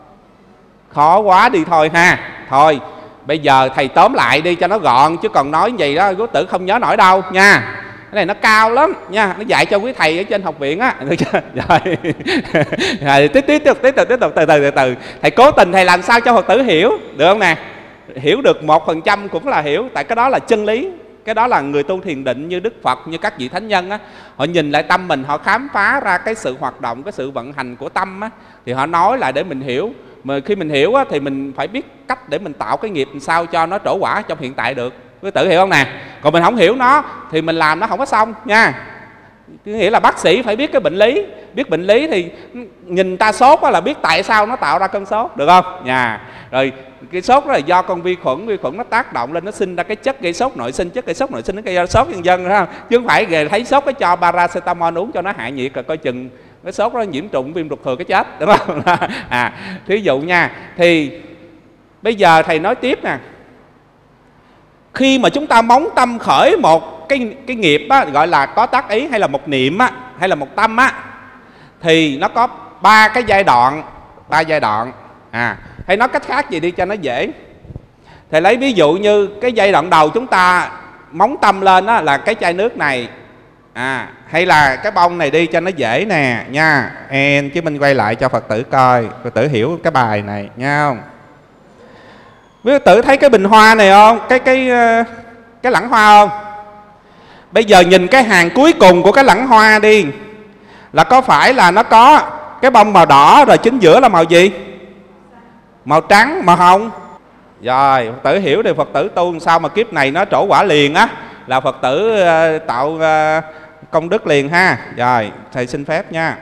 Khó quá đi thôi ha. Thôi, bây giờ thầy tóm lại đi cho nó gọn, chứ còn nói như vậy đó, quý Phật tử không nhớ nổi đâu nha. Cái này nó cao lắm nha, nó dạy cho quý thầy ở trên học viện á, được chưa? Rồi, rồi tiếp tiếp tục tiếp tục tiếp tục từ từ từ từ. Thầy cố tình thầy làm sao cho Phật tử hiểu, được không nè? Hiểu được một phần trăm cũng là hiểu, tại cái đó là chân lý. Cái đó là người tu thiền định như Đức Phật, như các vị thánh nhân á, họ nhìn lại tâm mình, họ khám phá ra cái sự hoạt động, cái sự vận hành của tâm á, thì họ nói lại để mình hiểu. Mà khi mình hiểu á, thì mình phải biết cách để mình tạo cái nghiệp làm sao cho nó trổ quả trong hiện tại được. Quý tử hiểu không nè? Còn mình không hiểu nó thì mình làm nó không có xong nha. Nghĩa là bác sĩ phải biết cái bệnh lý, biết bệnh lý thì nhìn ta sốt là biết tại sao nó tạo ra cơn sốt, được không? Nha. Rồi cái sốt đó là do con vi khuẩn, vi khuẩn nó tác động lên, nó sinh ra cái chất gây sốt nội sinh, chất gây sốt nội sinh nó gây ra sốt nhân dân, không? Chứ không phải về thấy sốt cái cho paracetamol uống cho nó hạ nhiệt, rồi coi chừng cái sốt đó nhiễm trùng viêm ruột thừa cái chết, đúng không? À, thí dụ nha, thì bây giờ thầy nói tiếp nè, khi mà chúng ta móng tâm khởi một cái cái nghiệp á, gọi là có tác ý hay là một niệm á, hay là một tâm á, thì nó có ba cái giai đoạn, ba giai đoạn. À, hay nói cách khác gì đi cho nó dễ. Thầy lấy ví dụ như cái giai đoạn đầu chúng ta móng tâm lên á, là cái chai nước này, à, hay là cái bông này đi cho nó dễ nè nha. En chứ mình quay lại cho Phật tử coi, Phật tử hiểu cái bài này nha không? Quý Phật tử thấy cái bình hoa này không? Cái cái cái lẵng hoa không? Bây giờ nhìn cái hàng cuối cùng của cái lẵng hoa đi, là có phải là nó có cái bông màu đỏ rồi chính giữa là màu gì? Màu trắng, màu hồng. Rồi Phật tử hiểu thì Phật tử tu sao mà kiếp này nó trổ quả liền á, là Phật tử uh, tạo uh, công đức liền ha. Rồi thầy xin phép nha.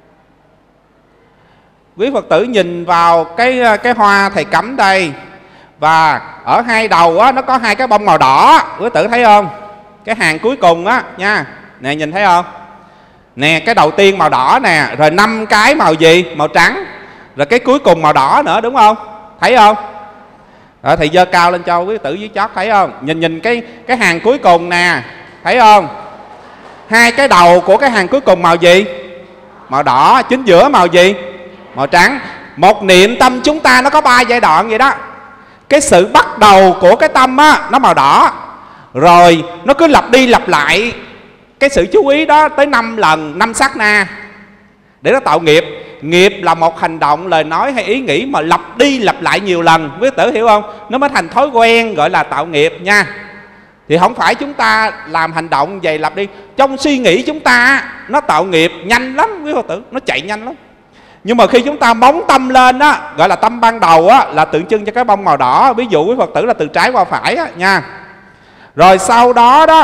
Quý Phật tử nhìn vào cái cái hoa thầy cắm đây, và ở hai đầu á, nó có hai cái bông màu đỏ. Quý Phật tử thấy không? Cái hàng cuối cùng á nha. Nè nhìn thấy không? Nè cái đầu tiên màu đỏ nè, rồi năm cái màu gì? Màu trắng. Rồi cái cuối cùng màu đỏ nữa, đúng không? Thấy không? Rồi thầy giơ cao lên cho quý tử dưới chót thấy không? Nhìn nhìn cái cái hàng cuối cùng nè, thấy không? Hai cái đầu của cái hàng cuối cùng màu gì? Màu đỏ. Chính giữa màu gì? Màu trắng. Một niệm tâm chúng ta nó có ba giai đoạn vậy đó. Cái sự bắt đầu của cái tâm á, nó màu đỏ, rồi nó cứ lặp đi lặp lại cái sự chú ý đó tới năm lần, năm sát na để nó tạo nghiệp. Nghiệp là một hành động, lời nói hay ý nghĩ mà lặp đi lặp lại nhiều lần, quý tử hiểu không? Nó mới thành thói quen, gọi là tạo nghiệp nha. Thì không phải chúng ta làm hành động vậy lặp đi. Trong suy nghĩ chúng ta nó tạo nghiệp nhanh lắm quý Phật tử, nó chạy nhanh lắm. Nhưng mà khi chúng ta móng tâm lên á, gọi là tâm ban đầu á, là tượng trưng cho cái bông màu đỏ. Ví dụ quý Phật tử là từ trái qua phải á nha. Rồi sau đó đó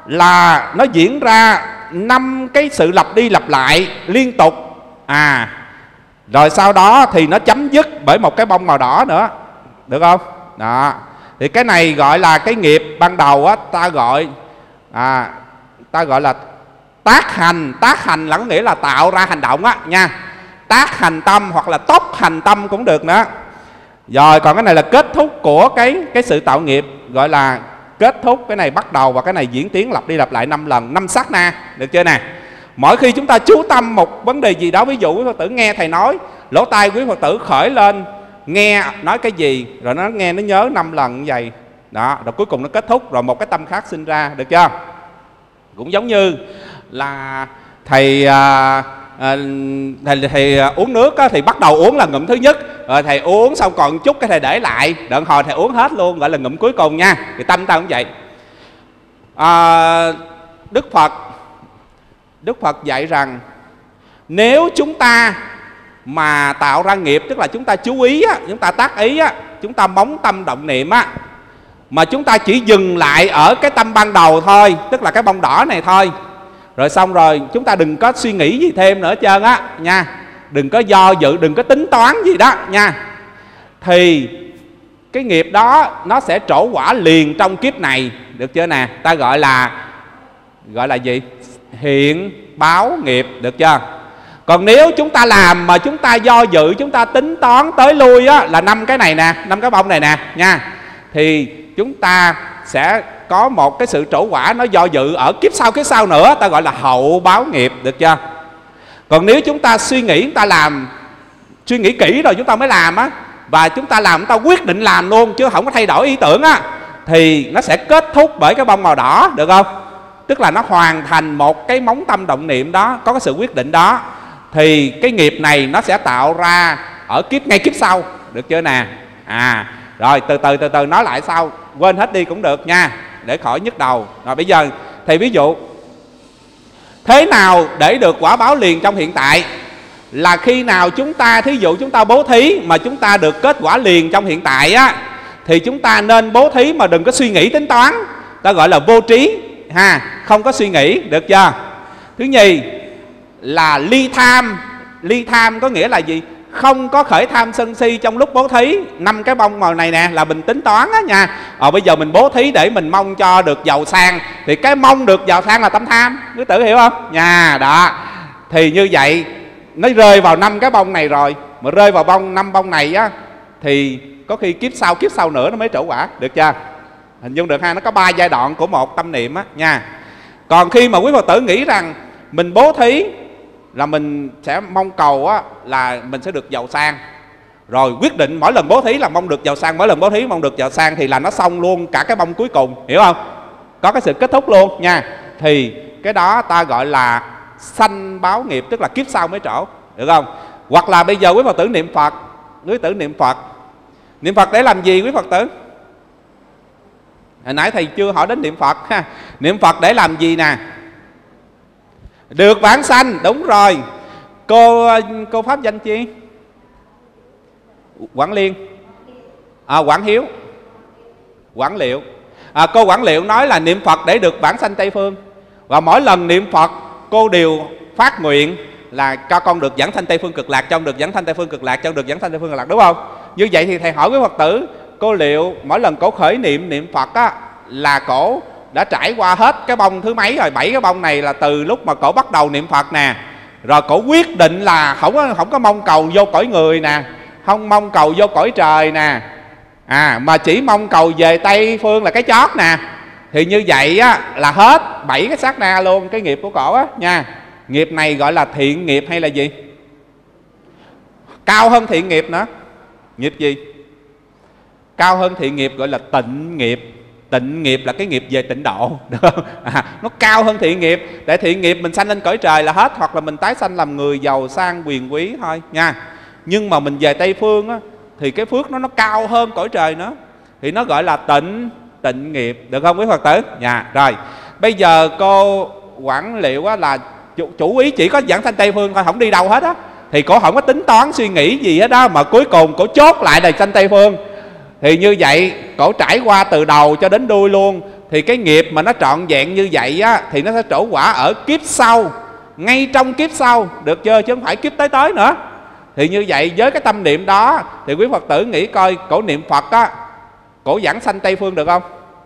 là nó diễn ra năm cái sự lặp đi lặp lại liên tục. À, rồi sau đó thì nó chấm dứt bởi một cái bông màu đỏ nữa, được không? Đó. Thì cái này gọi là cái nghiệp ban đầu á, ta gọi à, ta gọi là tác hành. Tác hành là có nghĩa là tạo ra hành động á nha. Tác hành tâm hoặc là tốc hành tâm cũng được nữa. Rồi còn cái này là kết thúc của cái cái sự tạo nghiệp, gọi là kết thúc. Cái này bắt đầu và cái này diễn tiến lặp đi lặp lại năm lần, năm sát na, được chưa nè? Mỗi khi chúng ta chú tâm một vấn đề gì đó, ví dụ quý Phật tử nghe thầy nói, lỗ tai quý Phật tử khởi lên nghe nói cái gì, rồi nó nghe nó nhớ năm lần như vậy đó, rồi cuối cùng nó kết thúc, rồi một cái tâm khác sinh ra, được chưa? Cũng giống như là thầy à, à, thầy, thầy uống nước á, thì bắt đầu uống là ngụm thứ nhất, rồi thầy uống xong còn chút cái thầy để lại, đợi hồi thầy uống hết luôn, gọi là ngụm cuối cùng nha. Thì tâm ta cũng vậy. à, Đức Phật Đức Phật dạy rằng nếu chúng ta mà tạo ra nghiệp, tức là chúng ta chú ý á, chúng ta tác ý á, chúng ta móng tâm động niệm á, mà chúng ta chỉ dừng lại ở cái tâm ban đầu thôi, tức là cái bông đỏ này thôi, rồi xong rồi chúng ta đừng có suy nghĩ gì thêm nữa hết trơn á nha, đừng có do dự, đừng có tính toán gì đó nha, thì cái nghiệp đó nó sẽ trổ quả liền trong kiếp này, được chưa nè? Ta gọi là gọi là gì? Hiện báo nghiệp, được chưa? Còn nếu chúng ta làm mà chúng ta do dự, chúng ta tính toán tới lui á, là năm cái này nè, năm cái bông này nè nha, thì chúng ta sẽ có một cái sự trổ quả nó do dự ở kiếp sau kiếp sau nữa, ta gọi là hậu báo nghiệp, được chưa? Còn nếu chúng ta suy nghĩ, chúng ta làm, suy nghĩ kỹ rồi chúng ta mới làm á, và chúng ta làm, chúng ta quyết định làm luôn chứ không có thay đổi ý tưởng á, thì nó sẽ kết thúc bởi cái bông màu đỏ, được không? Tức là nó hoàn thành một cái móng tâm động niệm đó, có cái sự quyết định đó, thì cái nghiệp này nó sẽ tạo ra ở kiếp ngay kiếp sau, được chưa nè? À, rồi từ từ từ từ nói lại sau, quên hết đi cũng được nha, để khỏi nhức đầu. Rồi bây giờ thì ví dụ thế nào để được quả báo liền trong hiện tại, là khi nào chúng ta, thí dụ chúng ta bố thí mà chúng ta được kết quả liền trong hiện tại á, thì chúng ta nên bố thí mà đừng có suy nghĩ tính toán, ta gọi là vô trí ha, không có suy nghĩ, được chưa? Thứ nhì là ly tham. Ly tham có nghĩa là gì? không có khởi tham sân si trong lúc bố thí. Năm cái bông màu này nè là mình tính toán á nha. Ờ bây giờ mình bố thí để mình mong cho được giàu sang, thì cái mong được giàu sang là tâm tham, quý tử hiểu không nha? Đó, thì như vậy nó rơi vào năm cái bông này rồi, mà rơi vào bông năm bông này á thì có khi kiếp sau kiếp sau nữa nó mới trổ quả, được chưa? Hình dung được ha? Nó có ba giai đoạn của một tâm niệm á nha. Còn khi mà quý Phật tử nghĩ rằng mình bố thí là mình sẽ mong cầu á là mình sẽ được giàu sang, rồi quyết định mỗi lần bố thí là mong được giàu sang, mỗi lần bố thí mong được giàu sang, thì là nó xong luôn cả cái bông cuối cùng, hiểu không? Có cái sự kết thúc luôn nha. Thì cái đó ta gọi là sanh báo nghiệp, tức là kiếp sau mới trổ, được không? Hoặc là bây giờ quý Phật tử niệm Phật, quý tử niệm Phật, niệm Phật để làm gì quý Phật tử? Hồi nãy thầy chưa hỏi đến niệm Phật ha. Niệm Phật để làm gì nè? Được vãng sanh, đúng rồi. Cô cô pháp danh chi? Quảng Liên à, Quảng Hiếu, Quảng Liệu à, cô Quảng Liệu nói là niệm Phật để được vãng sanh Tây Phương. Và mỗi lần niệm Phật cô đều phát nguyện là cho con được vãng sanh Tây Phương Cực Lạc, cho con được vãng sanh Tây Phương Cực Lạc, cho con được vãng sanh Tây Phương Cực Lạc, đúng không? Như vậy thì thầy hỏi với Phật tử, cô Liệu mỗi lần cổ khởi niệm niệm Phật á là cổ đã trải qua hết cái bông thứ mấy rồi? Bảy cái bông này là từ lúc mà cổ bắt đầu niệm Phật nè, rồi cổ quyết định là không có không có mong cầu vô cõi người nè, không mong cầu vô cõi trời nè, à mà chỉ mong cầu về Tây Phương là cái chót nè. Thì như vậy á là hết bảy cái sát na luôn cái nghiệp của cổ á nha. Nghiệp này gọi là thiện nghiệp hay là gì? Cao hơn thiện nghiệp nữa. Nghiệp gì? Cao hơn thiện nghiệp gọi là tịnh nghiệp. Tịnh nghiệp là cái nghiệp về tịnh độ, được không? À, nó cao hơn thiện nghiệp. Để thiện nghiệp mình sanh lên cõi trời là hết, hoặc là mình tái sanh làm người giàu sang quyền quý thôi nha. Nhưng mà mình về Tây Phương á, thì cái phước nó nó cao hơn cõi trời nữa, thì nó gọi là tịnh tịnh nghiệp, được không quý Phật tử? Dạ, rồi. Bây giờ cô Quảng Liệu á là chủ, chủ ý chỉ có vãng sanh Tây Phương thôi, không đi đâu hết á. Thì cổ không có tính toán suy nghĩ gì hết đó, mà cuối cùng cổ chốt lại là sanh Tây Phương. Thì như vậy cổ trải qua từ đầu cho đến đuôi luôn. Thì cái nghiệp mà nó trọn vẹn như vậy á thì nó sẽ trổ quả ở kiếp sau, ngay trong kiếp sau, được chưa? Chứ không phải kiếp tới tới nữa. Thì như vậy với cái tâm niệm đó thì quý Phật tử nghĩ coi, cổ niệm Phật á, cổ vãng sanh Tây Phương được không?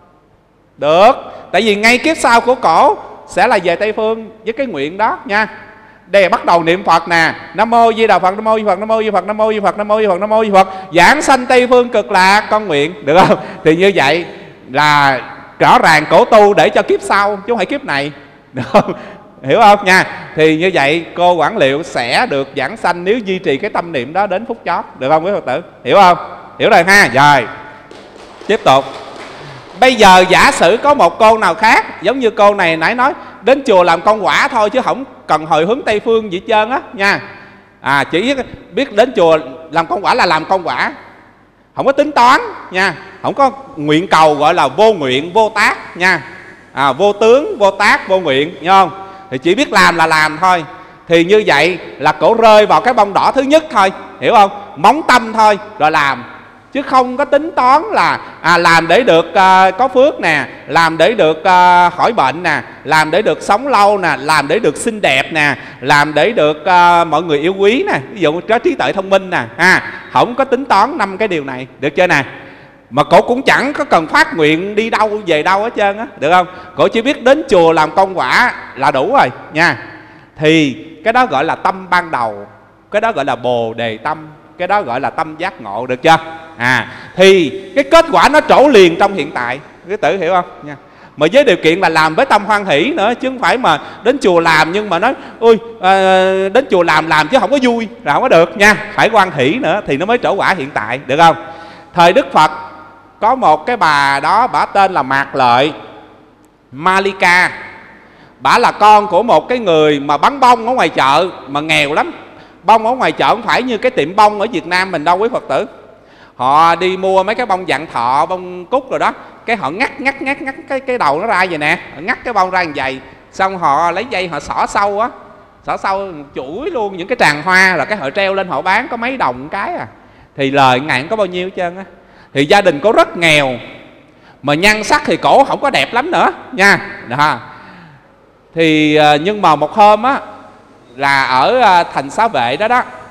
Được. Tại vì ngay kiếp sau của cổ sẽ là về Tây Phương với cái nguyện đó nha. Đây là bắt đầu niệm Phật nè, Nam mô Di Đà Phật, Nam mô Di Phật, Nam mô Di Phật, Nam mô Di Phật, Nam mô Di Phật, Nam mô Di Phật, vãng sanh Tây Phương Cực Lạc con nguyện, được không? Thì như vậy là rõ ràng cổ tu để cho kiếp sau chứ không phải kiếp này, được không? Hiểu không nha? Thì như vậy cô Quảng Liệu sẽ được vãng sanh nếu duy trì cái tâm niệm đó đến phút chót, được không quý Phật tử? Hiểu không? Hiểu rồi ha. Rồi tiếp tục. Bây giờ giả sử có một cô nào khác, giống như cô này nãy nói đến chùa làm công quả thôi chứ không cần hồi hướng Tây Phương gì hết trơn á nha. À chỉ biết đến chùa làm công quả là làm công quả, không có tính toán nha, không có nguyện cầu, gọi là vô nguyện vô tác nha. À, vô tướng vô tác vô nguyện, nghe không? Thì chỉ biết làm là làm thôi. Thì như vậy là cổ rơi vào cái bông đỏ thứ nhất thôi, hiểu không? Móng tâm thôi rồi làm, chứ không có tính toán là à, làm để được uh, có phước nè, làm để được uh, khỏi bệnh nè, làm để được sống lâu nè, làm để được xinh đẹp nè, làm để được uh, mọi người yêu quý nè, ví dụ có trí tuệ thông minh nè, à, không có tính toán năm cái điều này, được chưa nè? Mà cổ cũng chẳng có cần phát nguyện đi đâu về đâu hết trơn á, được không? Cổ chỉ biết đến chùa làm công quả là đủ rồi nha. Thì cái đó gọi là tâm ban đầu, cái đó gọi là bồ đề tâm, cái đó gọi là tâm giác ngộ, được chưa? À thì cái kết quả nó trổ liền trong hiện tại, quý tử hiểu không nha? Mà với điều kiện là làm với tâm hoan hỷ nữa, chứ không phải mà đến chùa làm nhưng mà nói ôi à, đến chùa làm làm chứ không có vui là không có được nha. Phải hoan hỷ nữa thì nó mới trổ quả hiện tại, được không? Thời Đức Phật có một cái bà đó, bả tên là Mạc Lợi Malika. Bả là con của một cái người mà bán bông ở ngoài chợ, mà nghèo lắm. Bông ở ngoài chợ không phải như cái tiệm bông ở Việt Nam mình đâu quý Phật tử. Họ đi mua mấy cái bông vạn thọ, bông cúc rồi đó, cái họ ngắt ngắt ngắt ngắt cái cái đầu nó ra vậy nè, họ ngắt cái bông ra như vậy, xong họ lấy dây họ xỏ sâu á, xỏ sâu chuỗi luôn những cái tràng hoa, rồi cái họ treo lên họ bán có mấy đồng cái à. Thì lời ngày không có bao nhiêu hết trơn á. Thì gia đình cổ rất nghèo, mà nhan sắc thì cổ không có đẹp lắm nữa nha. Đó. Thì nhưng mà một hôm á là ở thành Xá Vệ đó đó,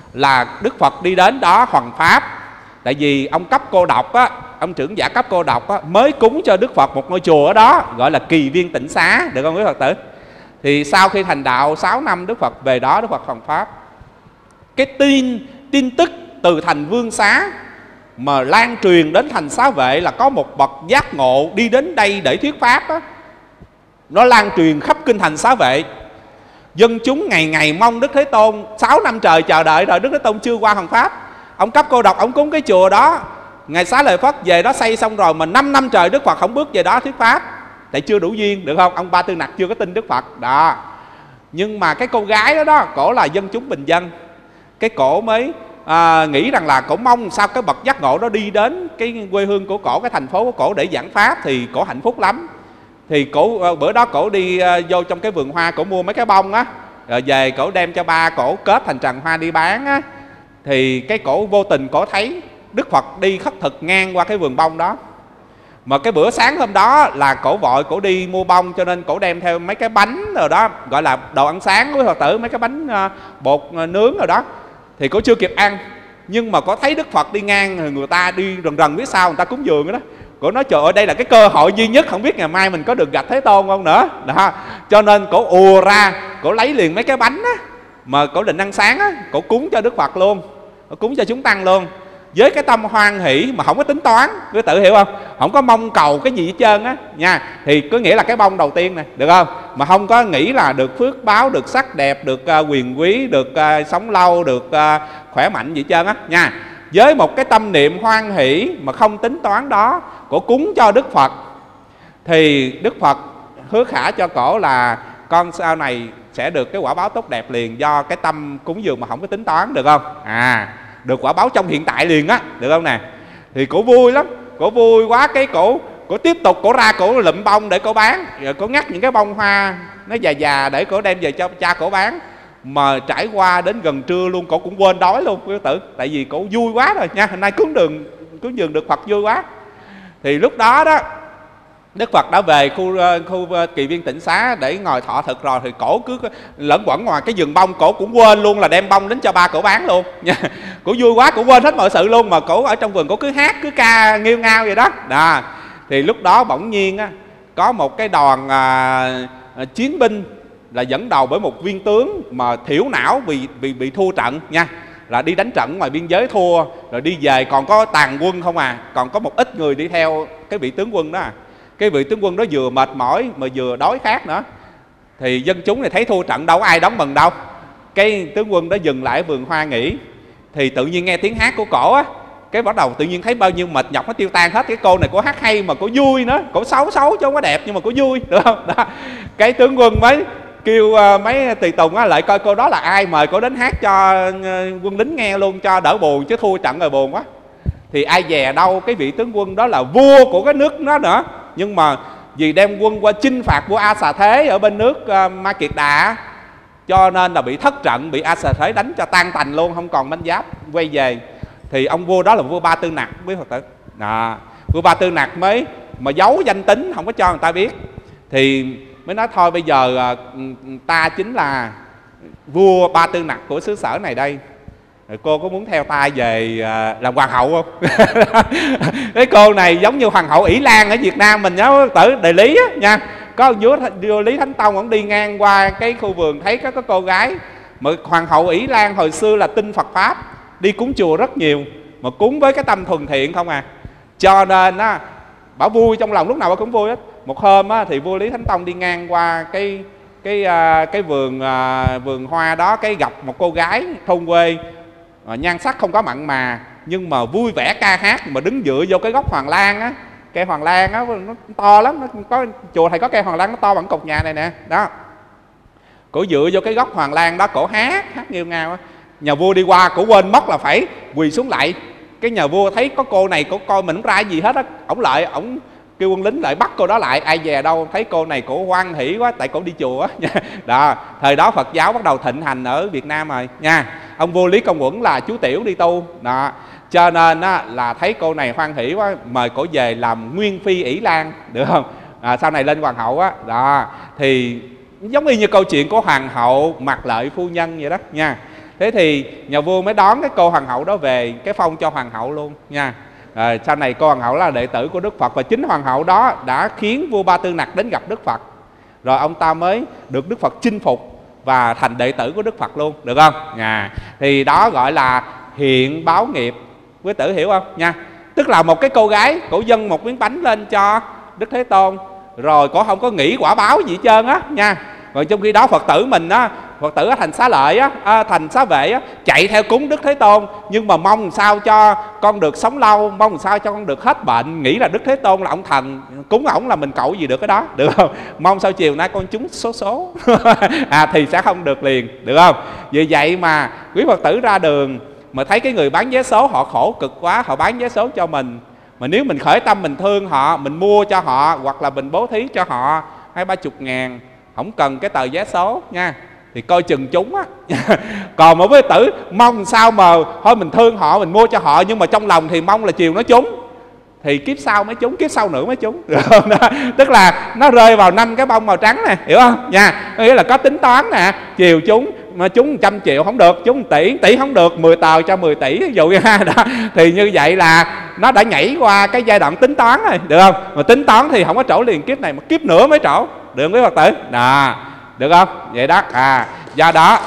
là Đức Phật đi đến đó hoằng pháp. Tại vì ông cấp cô độc á, ông trưởng giả cấp cô độc á, mới cúng cho Đức Phật một ngôi chùa ở đó gọi là Kỳ Viên Tịnh Xá, được không quý Phật tử? Thì sau khi thành đạo sáu năm, Đức Phật về đó, Đức Phật hoằng pháp. Cái tin tin tức từ thành Vương Xá mà lan truyền đến thành Xá Vệ là có một bậc giác ngộ đi đến đây để thuyết pháp á, nó lan truyền khắp kinh thành Xá Vệ. Dân chúng ngày ngày mong Đức Thế Tôn, sáu năm trời chờ đợi rồi Đức Thế Tôn chưa qua hoằng pháp. Ông cấp cô độc, ông cúng cái chùa đó, Ngài Xá Lợi Phất về đó xây xong rồi mà năm năm trời Đức Phật không bước về đó thuyết pháp, tại chưa đủ duyên, được không? Ông Ba Tư Nặc chưa có tin Đức Phật đó. Nhưng mà cái cô gái đó đó, cổ là dân chúng bình dân, cái cổ mới à, nghĩ rằng là cổ mong sao cái bậc giác ngộ đó đi đến cái quê hương của cổ, cái thành phố của cổ để giảng pháp, thì cổ hạnh phúc lắm. Thì cổ bữa đó cổ đi uh, vô trong cái vườn hoa, cổ mua mấy cái bông á, rồi về cổ đem cho ba cổ kết thành tràng hoa đi bán á. Thì cái cổ vô tình cổ thấy Đức Phật đi khất thực ngang qua cái vườn bông đó. Mà cái bữa sáng hôm đó là cổ vội cổ đi mua bông, cho nên cổ đem theo mấy cái bánh rồi đó, gọi là đồ ăn sáng của Phật tử, mấy cái bánh uh, bột uh, nướng rồi đó. Thì cổ chưa kịp ăn, nhưng mà có thấy Đức Phật đi ngang, người ta đi rần rần phía sau, người ta cúng dường đó. Cổ nói trời ơi, đây là cái cơ hội duy nhất, không biết ngày mai mình có được gặp Thế Tôn không nữa đó. Cho nên cổ ùa ra, cổ lấy liền mấy cái bánh á, mà cổ định ăn sáng á, cổ cúng cho Đức Phật luôn, cổ cúng cho chúng tăng luôn, với cái tâm hoan hỷ mà không có tính toán, quý tự hiểu không? Không có mong cầu cái gì hết trơn á nha. Thì có nghĩa là cái bông đầu tiên này, được không? Mà không có nghĩ là được phước báo, được sắc đẹp, được uh, quyền quý, được uh, sống lâu, được uh, khỏe mạnh gì hết trơn á nha. Với một cái tâm niệm hoan hỷ mà không tính toán đó, cổ cúng cho Đức Phật, thì Đức Phật hứa khả cho cổ là con sau này sẽ được cái quả báo tốt đẹp liền, do cái tâm cúng dường mà không có tính toán, được không? À, được quả báo trong hiện tại liền á, được không nè? Thì cổ vui lắm, cổ vui quá cái cổ cổ tiếp tục cổ ra cổ lụm bông để cổ bán, rồi cổ ngắt những cái bông hoa nó già già để cổ đem về cho cha cổ bán. Mà trải qua đến gần trưa luôn, cổ cũng quên đói luôn quý tử, tại vì cổ vui quá rồi nha. Hôm nay cúng đường cúng dường được Phật vui quá. Thì lúc đó đó Đức Phật đã về khu khu Kỳ Viên Tịnh Xá để ngồi thọ thực rồi, thì cổ cứ lẫn quẩn ngoài cái vườn bông, cổ cũng quên luôn là đem bông đến cho ba cổ bán luôn nha. Cổ vui quá, cổ quên hết mọi sự luôn, mà cổ ở trong vườn cổ cứ hát cứ ca nghêu ngao vậy đó. Đó. Thì lúc đó bỗng nhiên á, có một cái đoàn à, chiến binh là dẫn đầu bởi một viên tướng mà thiểu não bị bị bị thua trận nha, là đi đánh trận ngoài biên giới thua rồi đi về, còn có tàn quân không à, còn có một ít người đi theo cái vị tướng quân đó à. Cái vị tướng quân đó vừa mệt mỏi mà vừa đói khát nữa, thì dân chúng này thấy thua trận đâu có ai đón mừng đâu. Cái tướng quân đó dừng lại vườn hoa nghỉ, thì tự nhiên nghe tiếng hát của cổ á, cái bắt đầu tự nhiên thấy bao nhiêu mệt nhọc nó tiêu tan hết. Cái cô này cổ hát hay mà cổ vui nữa, cổ xấu xấu chứ không có đẹp nhưng mà cổ vui, được không? Đó. Cái tướng quân mới kêu uh, mấy tùy tùng á lại coi cô đó là ai, mời cô đến hát cho uh, quân lính nghe luôn cho đỡ buồn, chứ thua trận rồi buồn quá. Thì ai dè đâu cái vị tướng quân đó là vua của cái nước đó nữa, nhưng mà vì đem quân qua chinh phạt vua A Xà Thế ở bên nước uh, Ma Kiệt Đà, cho nên là bị thất trận, bị A Xà Thế đánh cho tan tành luôn, không còn binh giáp, quay về. Thì ông vua đó là vua Ba Tư Nặc, biết Phật tử đó. Vua Ba Tư Nặc mới mà giấu danh tính, không có cho người ta biết, thì mới nói thôi bây giờ ta chính là vua Ba Tư Nặc của xứ sở này đây, rồi cô có muốn theo ta về làm hoàng hậu không? Cái cô này giống như hoàng hậu Ỷ Lan ở Việt Nam mình nhớ tử Đại Lý á nha. Có ông vua, vua Lý Thánh Tông, ông đi ngang qua cái khu vườn thấy có, có cô gái mà hoàng hậu Ỷ Lan hồi xưa là tin Phật pháp, đi cúng chùa rất nhiều, mà cúng với cái tâm thuần thiện không à, cho nên á bảo vui trong lòng, lúc nào bà cũng vui hết. Một hôm á, thì vua Lý Thánh Tông đi ngang qua cái cái cái vườn vườn hoa đó, cái gặp một cô gái thôn quê, nhan sắc không có mặn mà nhưng mà vui vẻ ca hát, mà đứng dựa vô cái gốc hoàng lan á, cây hoàng lan á nó to lắm, nó có chùa thầy có cây hoàng lan nó to bằng cột nhà này nè đó. Cổ dựa vô cái gốc hoàng lan đó, cổ hát hát nghêu ngao á. Nhà vua đi qua cổ quên mất là phải quỳ xuống lại. Cái nhà vua thấy có cô này, cổ coi mình không ra gì hết á, ổng lại ổng kêu quân lính lại bắt cô đó lại. Ai về đâu thấy cô này cổ hoan hỷ quá, tại cổ đi chùa á. Đó, thời đó Phật giáo bắt đầu thịnh hành ở Việt Nam rồi nha. Ông vua Lý Công Uẩn là chú tiểu đi tu đó, cho nên á, là thấy cô này hoan hỷ quá, mời cổ về làm nguyên phi Ỷ Lan, được không? À, sau này lên hoàng hậu á. Đó, thì giống y như câu chuyện của hoàng hậu Mạc Lợi phu nhân vậy đó nha. Thế thì nhà vua mới đón cái cô hoàng hậu đó về, cái phong cho hoàng hậu luôn nha. À, sau này cô hoàng hậu là đệ tử của Đức Phật, và chính hoàng hậu đó đã khiến vua Ba Tư Nặc đến gặp Đức Phật, rồi ông ta mới được Đức Phật chinh phục và thành đệ tử của Đức Phật luôn, được không? À, thì đó gọi là hiện báo nghiệp, quý tử hiểu không nha? Tức là một cái cô gái cổ dâng một miếng bánh lên cho Đức Thế Tôn, rồi cổ không có nghĩ quả báo gì hết trơn á nha. Rồi trong khi đó Phật tử mình á, Phật tử ở thành Xá Lợi á, à, thành Xá Vệ á, chạy theo cúng Đức Thế Tôn, nhưng mà mong sao cho con được sống lâu, mong sao cho con được hết bệnh, nghĩ là Đức Thế Tôn là ông thần, cúng ổng là mình cậu gì được cái đó, được không? Mong sao chiều nay con trúng số số à, thì sẽ không được liền, được không? Vì vậy mà quý Phật tử ra đường mà thấy cái người bán vé số họ khổ cực quá, họ bán vé số cho mình, mà nếu mình khởi tâm mình thương họ, mình mua cho họ, hoặc là mình bố thí cho họ hai ba chục ngàn, không cần cái tờ vé số nha, thì coi chừng chúng á. Còn một với tử mong sao mà thôi mình thương họ, mình mua cho họ, nhưng mà trong lòng thì mong là chiều nó trúng, thì kiếp sau mới trúng, kiếp sau nữa mới trúng, được không? Đó. Tức là nó rơi vào năm cái bông màu trắng nè, hiểu không nha? Nghĩa là có tính toán nè, chiều trúng mà trúng một trăm triệu không được, trúng tỷ, tỷ không được, mười tờ cho mười tỷ, ví dụ ha. Đó. Thì như vậy là nó đã nhảy qua cái giai đoạn tính toán rồi, được không? Mà tính toán thì không có trổ liền kiếp này, mà kiếp nữa mới trổ, được không quý Phật tử? Đó, được không? Vậy đó. À, do đó,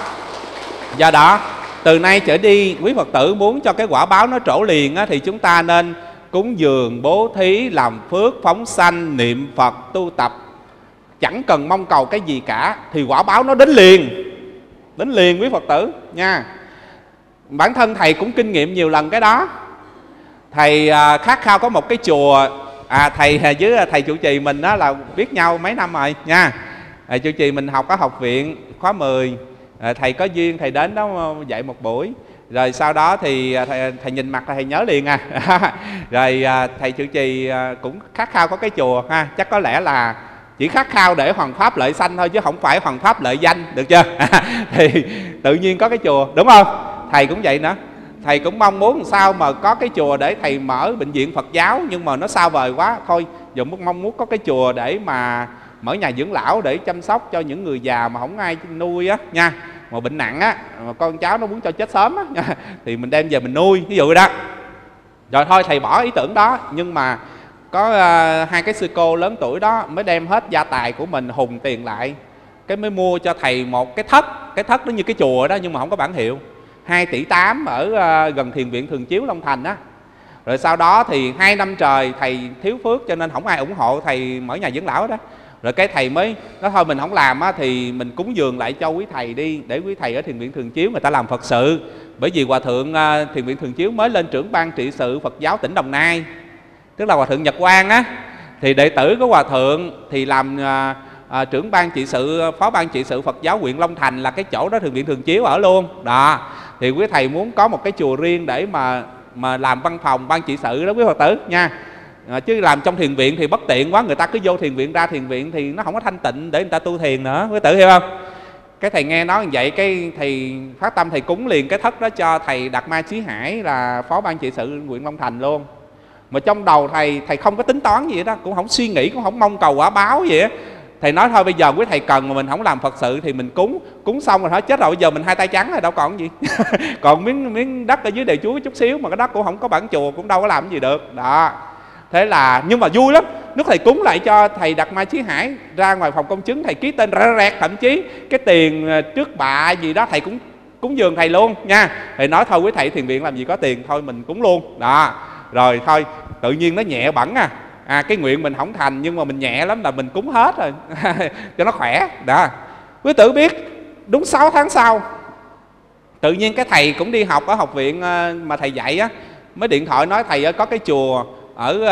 do đó từ nay trở đi quý Phật tử muốn cho cái quả báo nó trổ liền á, thì chúng ta nên cúng dường, bố thí, làm phước, phóng sanh, niệm Phật, tu tập, chẳng cần mong cầu cái gì cả, thì quả báo nó đến liền, đến liền quý Phật tử nha. Bản thân thầy cũng kinh nghiệm nhiều lần cái đó. Thầy à, khát khao có một cái chùa, à, thầy với thầy trụ trì mình đó là biết nhau mấy năm rồi nha. Thầy trụ trì mình học ở học viện khóa mười, à, thầy có duyên thầy đến đó dạy một buổi, rồi sau đó thì thầy, thầy nhìn mặt là thầy nhớ liền à. Rồi à, thầy trụ trì à, cũng khát khao có cái chùa ha, chắc có lẽ là chỉ khát khao để hoằng pháp lợi sanh thôi, chứ không phải hoằng pháp lợi danh, được chưa? Thì tự nhiên có cái chùa, đúng không? Thầy cũng vậy nữa, thầy cũng mong muốn làm sao mà có cái chùa để thầy mở bệnh viện Phật giáo, nhưng mà nó xa vời quá, thôi giờ mong muốn có cái chùa để mà mở nhà dưỡng lão để chăm sóc cho những người già mà không ai nuôi á nha, mà bệnh nặng á, mà con cháu nó muốn cho chết sớm á nha, thì mình đem về mình nuôi, ví dụ đó. Rồi thôi thầy bỏ ý tưởng đó, nhưng mà có uh, hai cái sư cô lớn tuổi đó mới đem hết gia tài của mình hùng tiền lại, cái mới mua cho thầy một cái thất, cái thất nó như cái chùa đó nhưng mà không có bản hiệu, hai tỷ tám ở uh, gần thiền viện Thường Chiếu Long Thành á. Rồi sau đó thì hai năm trời thầy thiếu phước cho nên không ai ủng hộ thầy mở nhà dưỡng lão đó. Rồi cái thầy mới nói thôi mình không làm á, thì mình cúng dường lại cho quý thầy đi, để quý thầy ở thiền viện Thường Chiếu người ta làm Phật sự. Bởi vì hòa thượng uh, thiền viện Thường Chiếu mới lên trưởng ban trị sự Phật giáo tỉnh Đồng Nai, tức là hòa thượng Nhật Quang á, thì đệ tử của hòa thượng thì làm uh, uh, trưởng ban trị sự, phó ban trị sự Phật giáo huyện Long Thành, là cái chỗ đó thiền viện Thường Chiếu ở luôn đó. Thì quý thầy muốn có một cái chùa riêng để mà mà làm văn phòng ban trị sự đó quý Phật tử nha. À, chứ làm trong thiền viện thì bất tiện quá, người ta cứ vô thiền viện ra thiền viện thì nó không có thanh tịnh để người ta tu thiền nữa, quý tử hiểu không? Cái thầy nghe nói như vậy, cái thầy phát tâm thầy cúng liền cái thất đó cho thầy Đạt Ma Chí Hải là phó ban trị sự huyện Long Thành luôn. Mà trong đầu thầy thầy không có tính toán gì đó, cũng không suy nghĩ, cũng không mong cầu quả báo gì á. Thầy nói thôi bây giờ quý thầy cần mà mình không làm Phật sự thì mình cúng, cúng xong rồi hết chết rồi, bây giờ mình hai tay trắng rồi đâu còn gì. Còn miếng miếng đất ở dưới đền Chúa chút xíu mà cái đất cũng không có bản chùa, cũng đâu có làm gì được đó. Thế là nhưng mà vui lắm, lúc thầy cúng lại cho thầy Đạt Ma Chí Hải, ra ngoài phòng công chứng thầy ký tên rẹt rẹt, thậm chí cái tiền trước bạ gì đó thầy cũng cúng dường thầy luôn nha. Thầy nói thôi quý thầy thiền viện làm gì có tiền, thôi mình cúng luôn đó. Rồi thôi tự nhiên nó nhẹ bẵng à. À, cái nguyện mình không thành nhưng mà mình nhẹ lắm là mình cúng hết rồi cho nó khỏe đó. Quý tử biết đúng sáu tháng sau, tự nhiên cái thầy cũng đi học ở học viện mà thầy dạy á, mới điện thoại nói thầy có cái chùa ở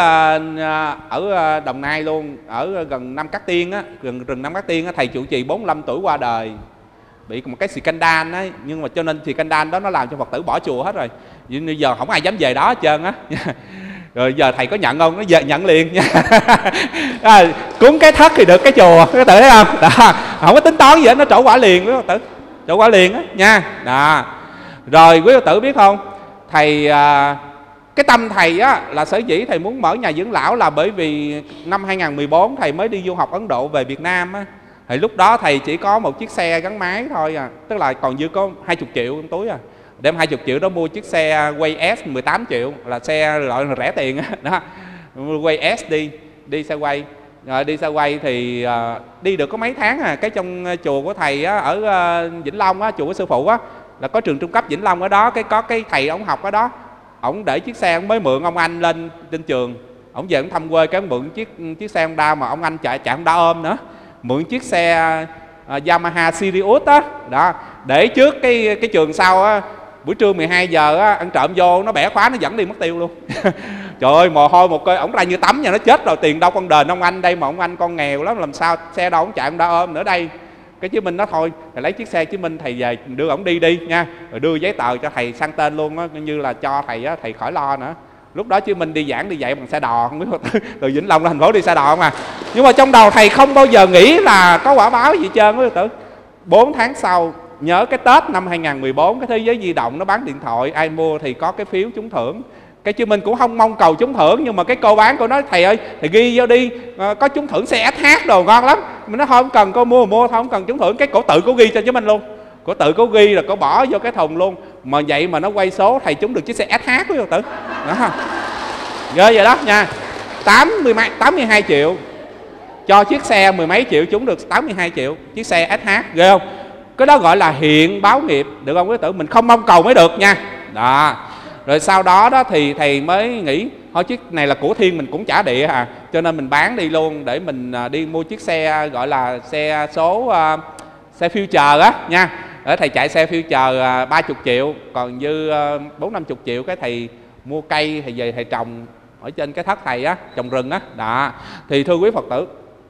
ở Đồng Nai luôn, ở gần Nam Cát Tiên á, gần rừng Nam Cát Tiên á, thầy trụ trì bốn mươi lăm tuổi qua đời, bị một cái scandal á, nhưng mà cho nên scandal đó nó làm cho Phật tử bỏ chùa hết rồi. Bây giờ không ai dám về đó hết trơn á. Rồi giờ thầy có nhận không? Nó giờ nhận liền nha. À, cúng cái thất thì được cái chùa, cái tử thấy không? Đó, không có tính toán gì hết, nó trổ quả liền quý Phật tử, trổ quả liền á nha. Đó. Rồi quý Phật tử biết không? Thầy à, cái tâm thầy á là sở dĩ thầy muốn mở nhà dưỡng lão là bởi vì năm hai không một bốn thầy mới đi du học Ấn Độ về Việt Nam á, Thì lúc đó thầy chỉ có một chiếc xe gắn máy thôi à, tức là còn dư có hai mươi triệu trong túi à. Đem hai mươi triệu đó mua chiếc xe Quay S mười tám triệu, là xe loại là rẻ tiền á đó. Quay S đi, đi xe quay. Rồi đi xe quay thì uh, đi được có mấy tháng à, cái trong chùa của thầy á, ở uh, Vĩnh Long á, chùa của sư phụ á, là có trường trung cấp Vĩnh Long ở đó, cái có cái thầy ông học ở đó, ổng để chiếc xe ông mới mượn ông anh lên trên trường, ổng về ổng thăm quê cái ổng mượn chiếc chiếc xe Honda mà ông anh chạy chạy Honda ôm nữa, mượn chiếc xe uh, Yamaha Sirius á, đó, để trước cái cái trường sau á, buổi trưa mười hai giờ á, ăn trộm vô nó bẻ khóa nó dẫn đi mất tiêu luôn. Trời ơi, mồ hôi một cây, ổng ra như tắm nha, nó chết rồi, tiền đâu con đền ông anh đây, mà ông anh con nghèo lắm, làm sao xe đâu ổng chạy ông đã ôm nữa đây. Cái chứng minh nó thôi, thầy lấy chiếc xe chứng minh thầy về đưa ổng đi đi nha, rồi đưa giấy tờ cho thầy sang tên luôn á, như là cho thầy á, thầy khỏi lo nữa. Lúc đó chứng minh đi giảng đi dạy bằng xe đò, không biết từ Vĩnh Long ra thành phố đi xe đò không à. Nhưng mà trong đầu thầy không bao giờ nghĩ là có quả báo gì hết trơn á tử. Bốn tháng sau, nhớ cái Tết năm hai không một bốn, cái thế giới di động nó bán điện thoại, ai mua thì có cái phiếu trúng thưởng. Cái chứ mình cũng không mong cầu trúng thưởng, nhưng mà cái cô bán cô nói thầy ơi, thầy ghi vô đi, à, có trúng thưởng xe ét hát đồ ngon lắm. Mình nói thôi không cần, cô mua mua thôi, không cần trúng thưởng. Cái cổ tự cô ghi cho chứ mình luôn, cổ tự cô ghi là cổ bỏ vô cái thùng luôn. Mà vậy mà nó quay số thầy trúng được chiếc xe ét hát của tử đó không? Ghê vậy đó nha. tám mươi hai triệu cho chiếc xe mười mấy triệu, trúng được tám mươi hai triệu chiếc xe ét hát, ghê không? Cái đó gọi là hiện báo nghiệp, được không quý tử? Mình không mong cầu mới được nha. Đó. Rồi sau đó đó thì thầy mới nghĩ thôi chiếc này là của thiên mình cũng trả địa à, cho nên mình bán đi luôn để mình đi mua chiếc xe gọi là xe số uh, xe future á nha. Để thầy chạy xe future uh, ba mươi triệu, còn dư uh, bốn năm mươi triệu cái thầy mua cây, thầy về thầy trồng ở trên cái thất thầy á, trồng rừng á. Đó. Thì thưa quý Phật tử,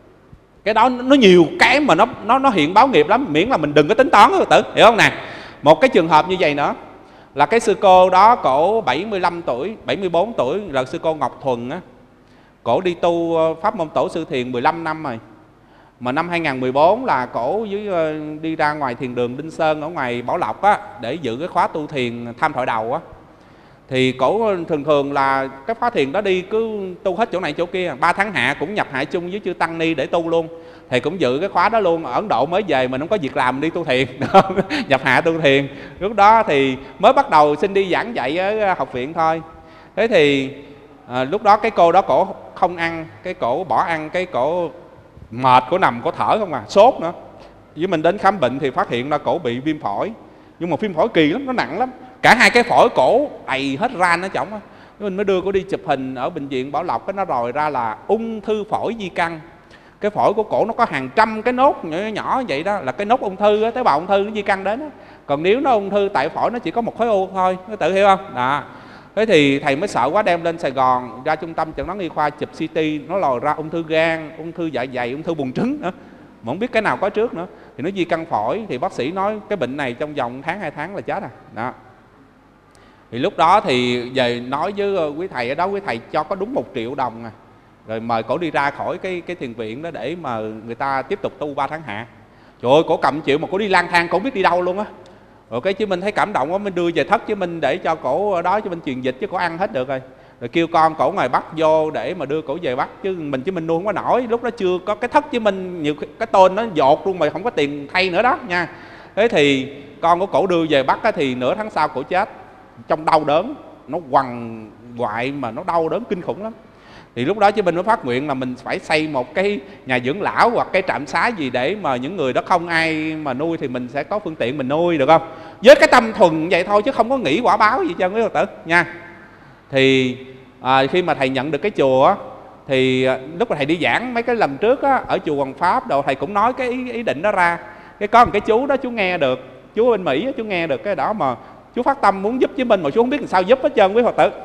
cái đó nó nhiều cái mà nó nó nó hiện báo nghiệp lắm, miễn là mình đừng có tính toán đó, Phật tử, hiểu không nè. Một cái trường hợp như vậy nữa là cái sư cô đó, cổ bảy mươi lăm tuổi, bảy mươi bốn tuổi, là sư cô Ngọc Thuần á. Cổ đi tu pháp môn tổ sư thiền mười lăm năm rồi. Mà năm hai không một bốn là cổ dưới đi ra ngoài thiền đường Đinh Sơn ở ngoài Bảo Lộc á, để giữ cái khóa tu thiền tham thoại đầu á. Thì cổ thường thường là cái khóa thiền đó đi cứ tu hết chỗ này chỗ kia, ba tháng hạ cũng nhập hạ chung với chư Tăng Ni để tu luôn. Thầy cũng giữ cái khóa đó luôn. Ở Ấn Độ mới về mình không có việc làm đi tu thiền, nhập hạ tu thiền. Lúc đó thì mới bắt đầu xin đi giảng dạy ở học viện thôi. Thế thì à, lúc đó cái cô đó cổ không ăn, cái cổ bỏ ăn, cái cổ mệt, cổ nằm, cổ thở không à, sốt nữa. Với mình đến khám bệnh thì phát hiện ra cổ bị viêm phổi. Nhưng mà viêm phổi kỳ lắm, nó nặng lắm. Cả hai cái phổi cổ đầy hết ran ở trong á. Mình mới đưa cổ đi chụp hình ở bệnh viện Bảo Lộc, cái nó rồi ra là ung thư phổi di căn. Cái phổi của cổ nó có hàng trăm cái nốt nhỏ nhỏ vậy đó, là cái nốt ung thư á, tế bào ung thư nó di căn đến đó. Còn nếu nó ung thư tại phổi nó chỉ có một khối u thôi, nó tự hiểu không? Đó. Thế thì thầy mới sợ quá, đem lên Sài Gòn, ra trung tâm chẩn đoán y khoa chụp xê tê, nó lòi ra ung thư gan, ung thư dạ dày, ung thư buồng trứng nữa. Mà không biết cái nào có trước nữa. Thì nó di căn phổi, thì bác sĩ nói cái bệnh này trong vòng tháng hai tháng là chết à. Đó. Thì lúc đó thì về nói với quý thầy ở đó, quý thầy cho có đúng một triệu đồng à. Rồi mời cổ đi ra khỏi cái cái thiền viện đó để mà người ta tiếp tục tu ba tháng hạ. Trời ơi, cổ cầm triệu mà cổ đi lang thang, cổ không biết đi đâu luôn á. Rồi cái chứ mình thấy cảm động quá, mình đưa về thất chứ mình để cho cổ đó chứ mình truyền dịch chứ cổ ăn hết được rồi. Rồi kêu con cổ ngoài Bắc vô để mà đưa cổ về Bắc, chứ mình chứ mình nuôi không có nổi. Lúc đó chưa có cái thất chứ mình, nhiều cái tên nó dột luôn mà không có tiền thay nữa đó nha. Thế thì con của cổ đưa về Bắc á, thì nửa tháng sau cổ chết trong đau đớn, nó quằn quại mà nó đau đớn kinh khủng lắm. Thì lúc đó chứ mình mới phát nguyện là mình phải xây một cái nhà dưỡng lão hoặc cái trạm xá gì để mà những người đó không ai mà nuôi thì mình sẽ có phương tiện mình nuôi, được không? Với cái tâm thuần vậy thôi chứ không có nghĩ quả báo gì cho quý Phật tử nha. Thì à, khi mà thầy nhận được cái chùa á, thì à, lúc mà thầy đi giảng mấy cái lần trước á, ở chùa Hoàng Pháp đồ, thầy cũng nói cái ý, ý định đó ra. Cái có một cái chú đó, chú nghe được, chú bên Mỹ á, chú nghe được cái đó mà chú phát tâm muốn giúp với mình mà chú không biết làm sao giúp hết trơn quý Phật tử.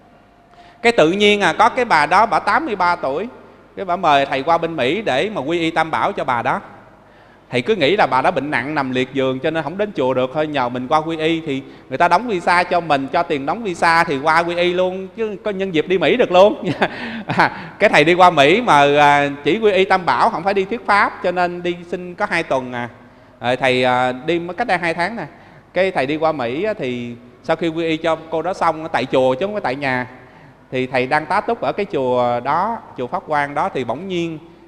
Cái tự nhiên à, có cái bà đó, bà tám mươi ba tuổi, cái bà mời thầy qua bên Mỹ để mà quy y Tam Bảo cho bà đó. Thầy cứ nghĩ là bà đã bệnh nặng nằm liệt giường cho nên không đến chùa được, thôi nhờ mình qua quy y thì người ta đóng visa cho mình, cho tiền đóng visa thì qua quy y luôn, chứ có nhân dịp đi Mỹ được luôn. À, cái thầy đi qua Mỹ mà à, chỉ quy y Tam Bảo, không phải đi thuyết pháp, cho nên đi xin có hai tuần à. À thầy à, đi mới cách đây hai tháng nè. Cái thầy đi qua Mỹ á, thì sau khi quy y cho cô đó xong tại chùa chứ không có tại nhà, thì thầy đang tá túc ở cái chùa đó, chùa Pháp Quang đó, thì bỗng nhiên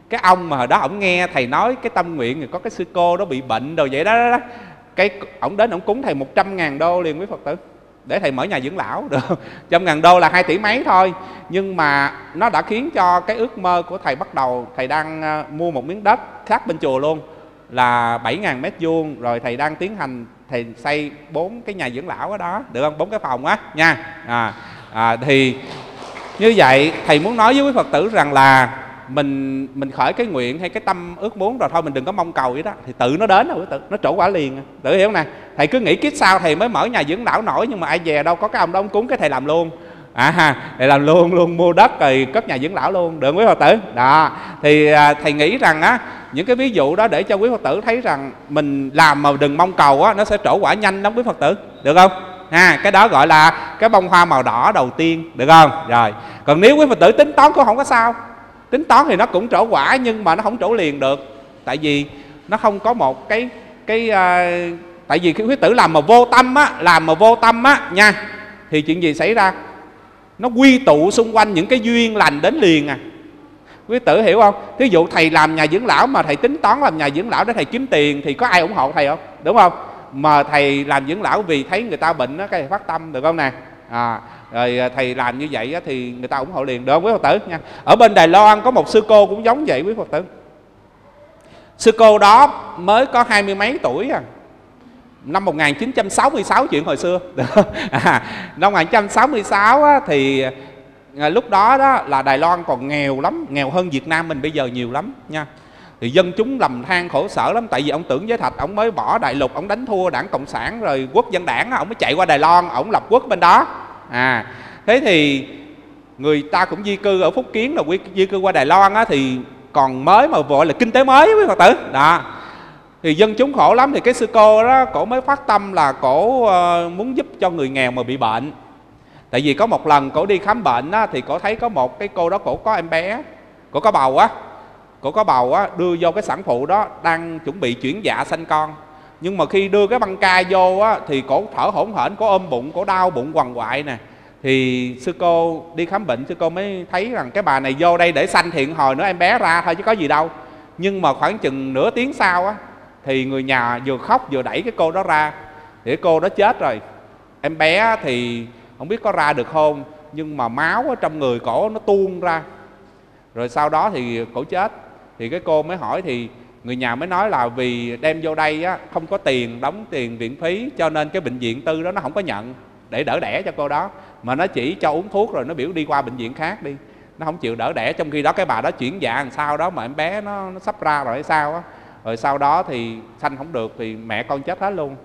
cái ông mà hồi đó ổng nghe thầy nói cái tâm nguyện, có cái sư cô đó bị bệnh rồi vậy đó, đó, đó. Cái ổng đến ổng cúng thầy một trăm ngàn đô liền quý Phật tử, để thầy mở nhà dưỡng lão được. Trăm ngàn đô là hai tỷ mấy thôi, nhưng mà nó đã khiến cho cái ước mơ của thầy bắt đầu. Thầy đang mua một miếng đất sát bên chùa luôn, là bảy ngàn mét vuông, rồi thầy đang tiến hành thầy xây bốn cái nhà dưỡng lão ở đó, được không? Bốn cái phòng á nha. À, à, thì như vậy thầy muốn nói với quý Phật tử rằng là mình mình khởi cái nguyện hay cái tâm ước muốn rồi thôi, mình đừng có mong cầu vậy đó, thì tự nó đến rồi quý tử, nó trổ quả liền. Tự hiểu không nè? Thầy cứ nghĩ kiếp sau thầy mới mở nhà dưỡng lão nổi, nhưng mà ai về đâu có cái ông đó ông cúng cái thầy làm luôn. À ha, thầy làm luôn luôn mua đất rồi cất nhà dưỡng lão luôn, được quý Phật tử. Đó, thì à, thầy nghĩ rằng á, những cái ví dụ đó để cho quý Phật tử thấy rằng mình làm mà đừng mong cầu á, nó sẽ trổ quả nhanh lắm quý Phật tử, được không? Ha, cái đó gọi là cái bông hoa màu đỏ đầu tiên, được không? Rồi, còn nếu quý Phật tử tính toán cũng không có sao. Tính toán thì nó cũng trổ quả, nhưng mà nó không trổ liền được, tại vì nó không có một cái cái uh, tại vì khi quý tử làm mà vô tâm á, làm mà vô tâm á nha, thì chuyện gì xảy ra? Nó quy tụ xung quanh những cái duyên lành đến liền à. Quý tử hiểu không? Thí dụ thầy làm nhà dưỡng lão mà thầy tính toán làm nhà dưỡng lão để thầy kiếm tiền thì có ai ủng hộ thầy không? Đúng không? Mà thầy làm dưỡng lão vì thấy người ta bệnh á, cái thầy phát tâm, được không nè? À, rồi thầy làm như vậy á, thì người ta ủng hộ liền, được không quý Phật tử nha? Ở bên Đài Loan có một sư cô cũng giống vậy quý Phật tử. Sư cô đó mới có hai mươi mấy tuổi à, năm một nghìn chín trăm sáu mươi sáu, chuyện hồi xưa. À, năm một nghìn chín trăm sáu mươi sáu á, thì à, lúc đó đó là Đài Loan còn nghèo lắm, nghèo hơn Việt Nam mình bây giờ nhiều lắm nha. Thì dân chúng lầm than khổ sở lắm, tại vì ông Tưởng Giới Thạch ông mới bỏ đại lục, ông đánh thua đảng Cộng sản rồi quốc dân đảng, ông mới chạy qua Đài Loan, ông lập quốc bên đó. À, thế thì người ta cũng di cư ở Phúc Kiến, là di cư qua Đài Loan á, thì còn mới mà gọi là kinh tế mới quý Phật tử. Đó, thì dân chúng khổ lắm, thì cái sư cô đó cổ mới phát tâm là cổ uh, muốn giúp cho người nghèo mà bị bệnh. Tại vì có một lần cổ đi khám bệnh á, thì cổ thấy có một cái cô đó cổ có em bé, cổ có bầu á, cổ có bầu á, đưa vô cái sản phụ đó đang chuẩn bị chuyển dạ sanh con. Nhưng mà khi đưa cái băng ca vô á, thì cổ thở hổn hển, cổ ôm bụng, cổ đau bụng quằn quại nè. Thì sư cô đi khám bệnh, sư cô mới thấy rằng cái bà này vô đây để sanh thiện hồi nữa em bé ra thôi chứ có gì đâu. Nhưng mà khoảng chừng nửa tiếng sau á, thì người nhà vừa khóc vừa đẩy cái cô đó ra, thì cái cô đó chết rồi. Em bé thì không biết có ra được không, nhưng mà máu ở trong người cổ nó tuôn ra. Rồi sau đó thì cổ chết. Thì cái cô mới hỏi, thì người nhà mới nói là vì đem vô đây á, không có tiền đóng tiền viện phí, cho nên cái bệnh viện tư đó nó không có nhận để đỡ đẻ cho cô đó, mà nó chỉ cho uống thuốc rồi nó biểu đi qua bệnh viện khác đi, nó không chịu đỡ đẻ. Trong khi đó cái bà đó chuyển dạ làm sao đó mà em bé nó, nó sắp ra rồi hay sao á. Rồi sau đó thì sanh không được, thì mẹ con chết hết luôn.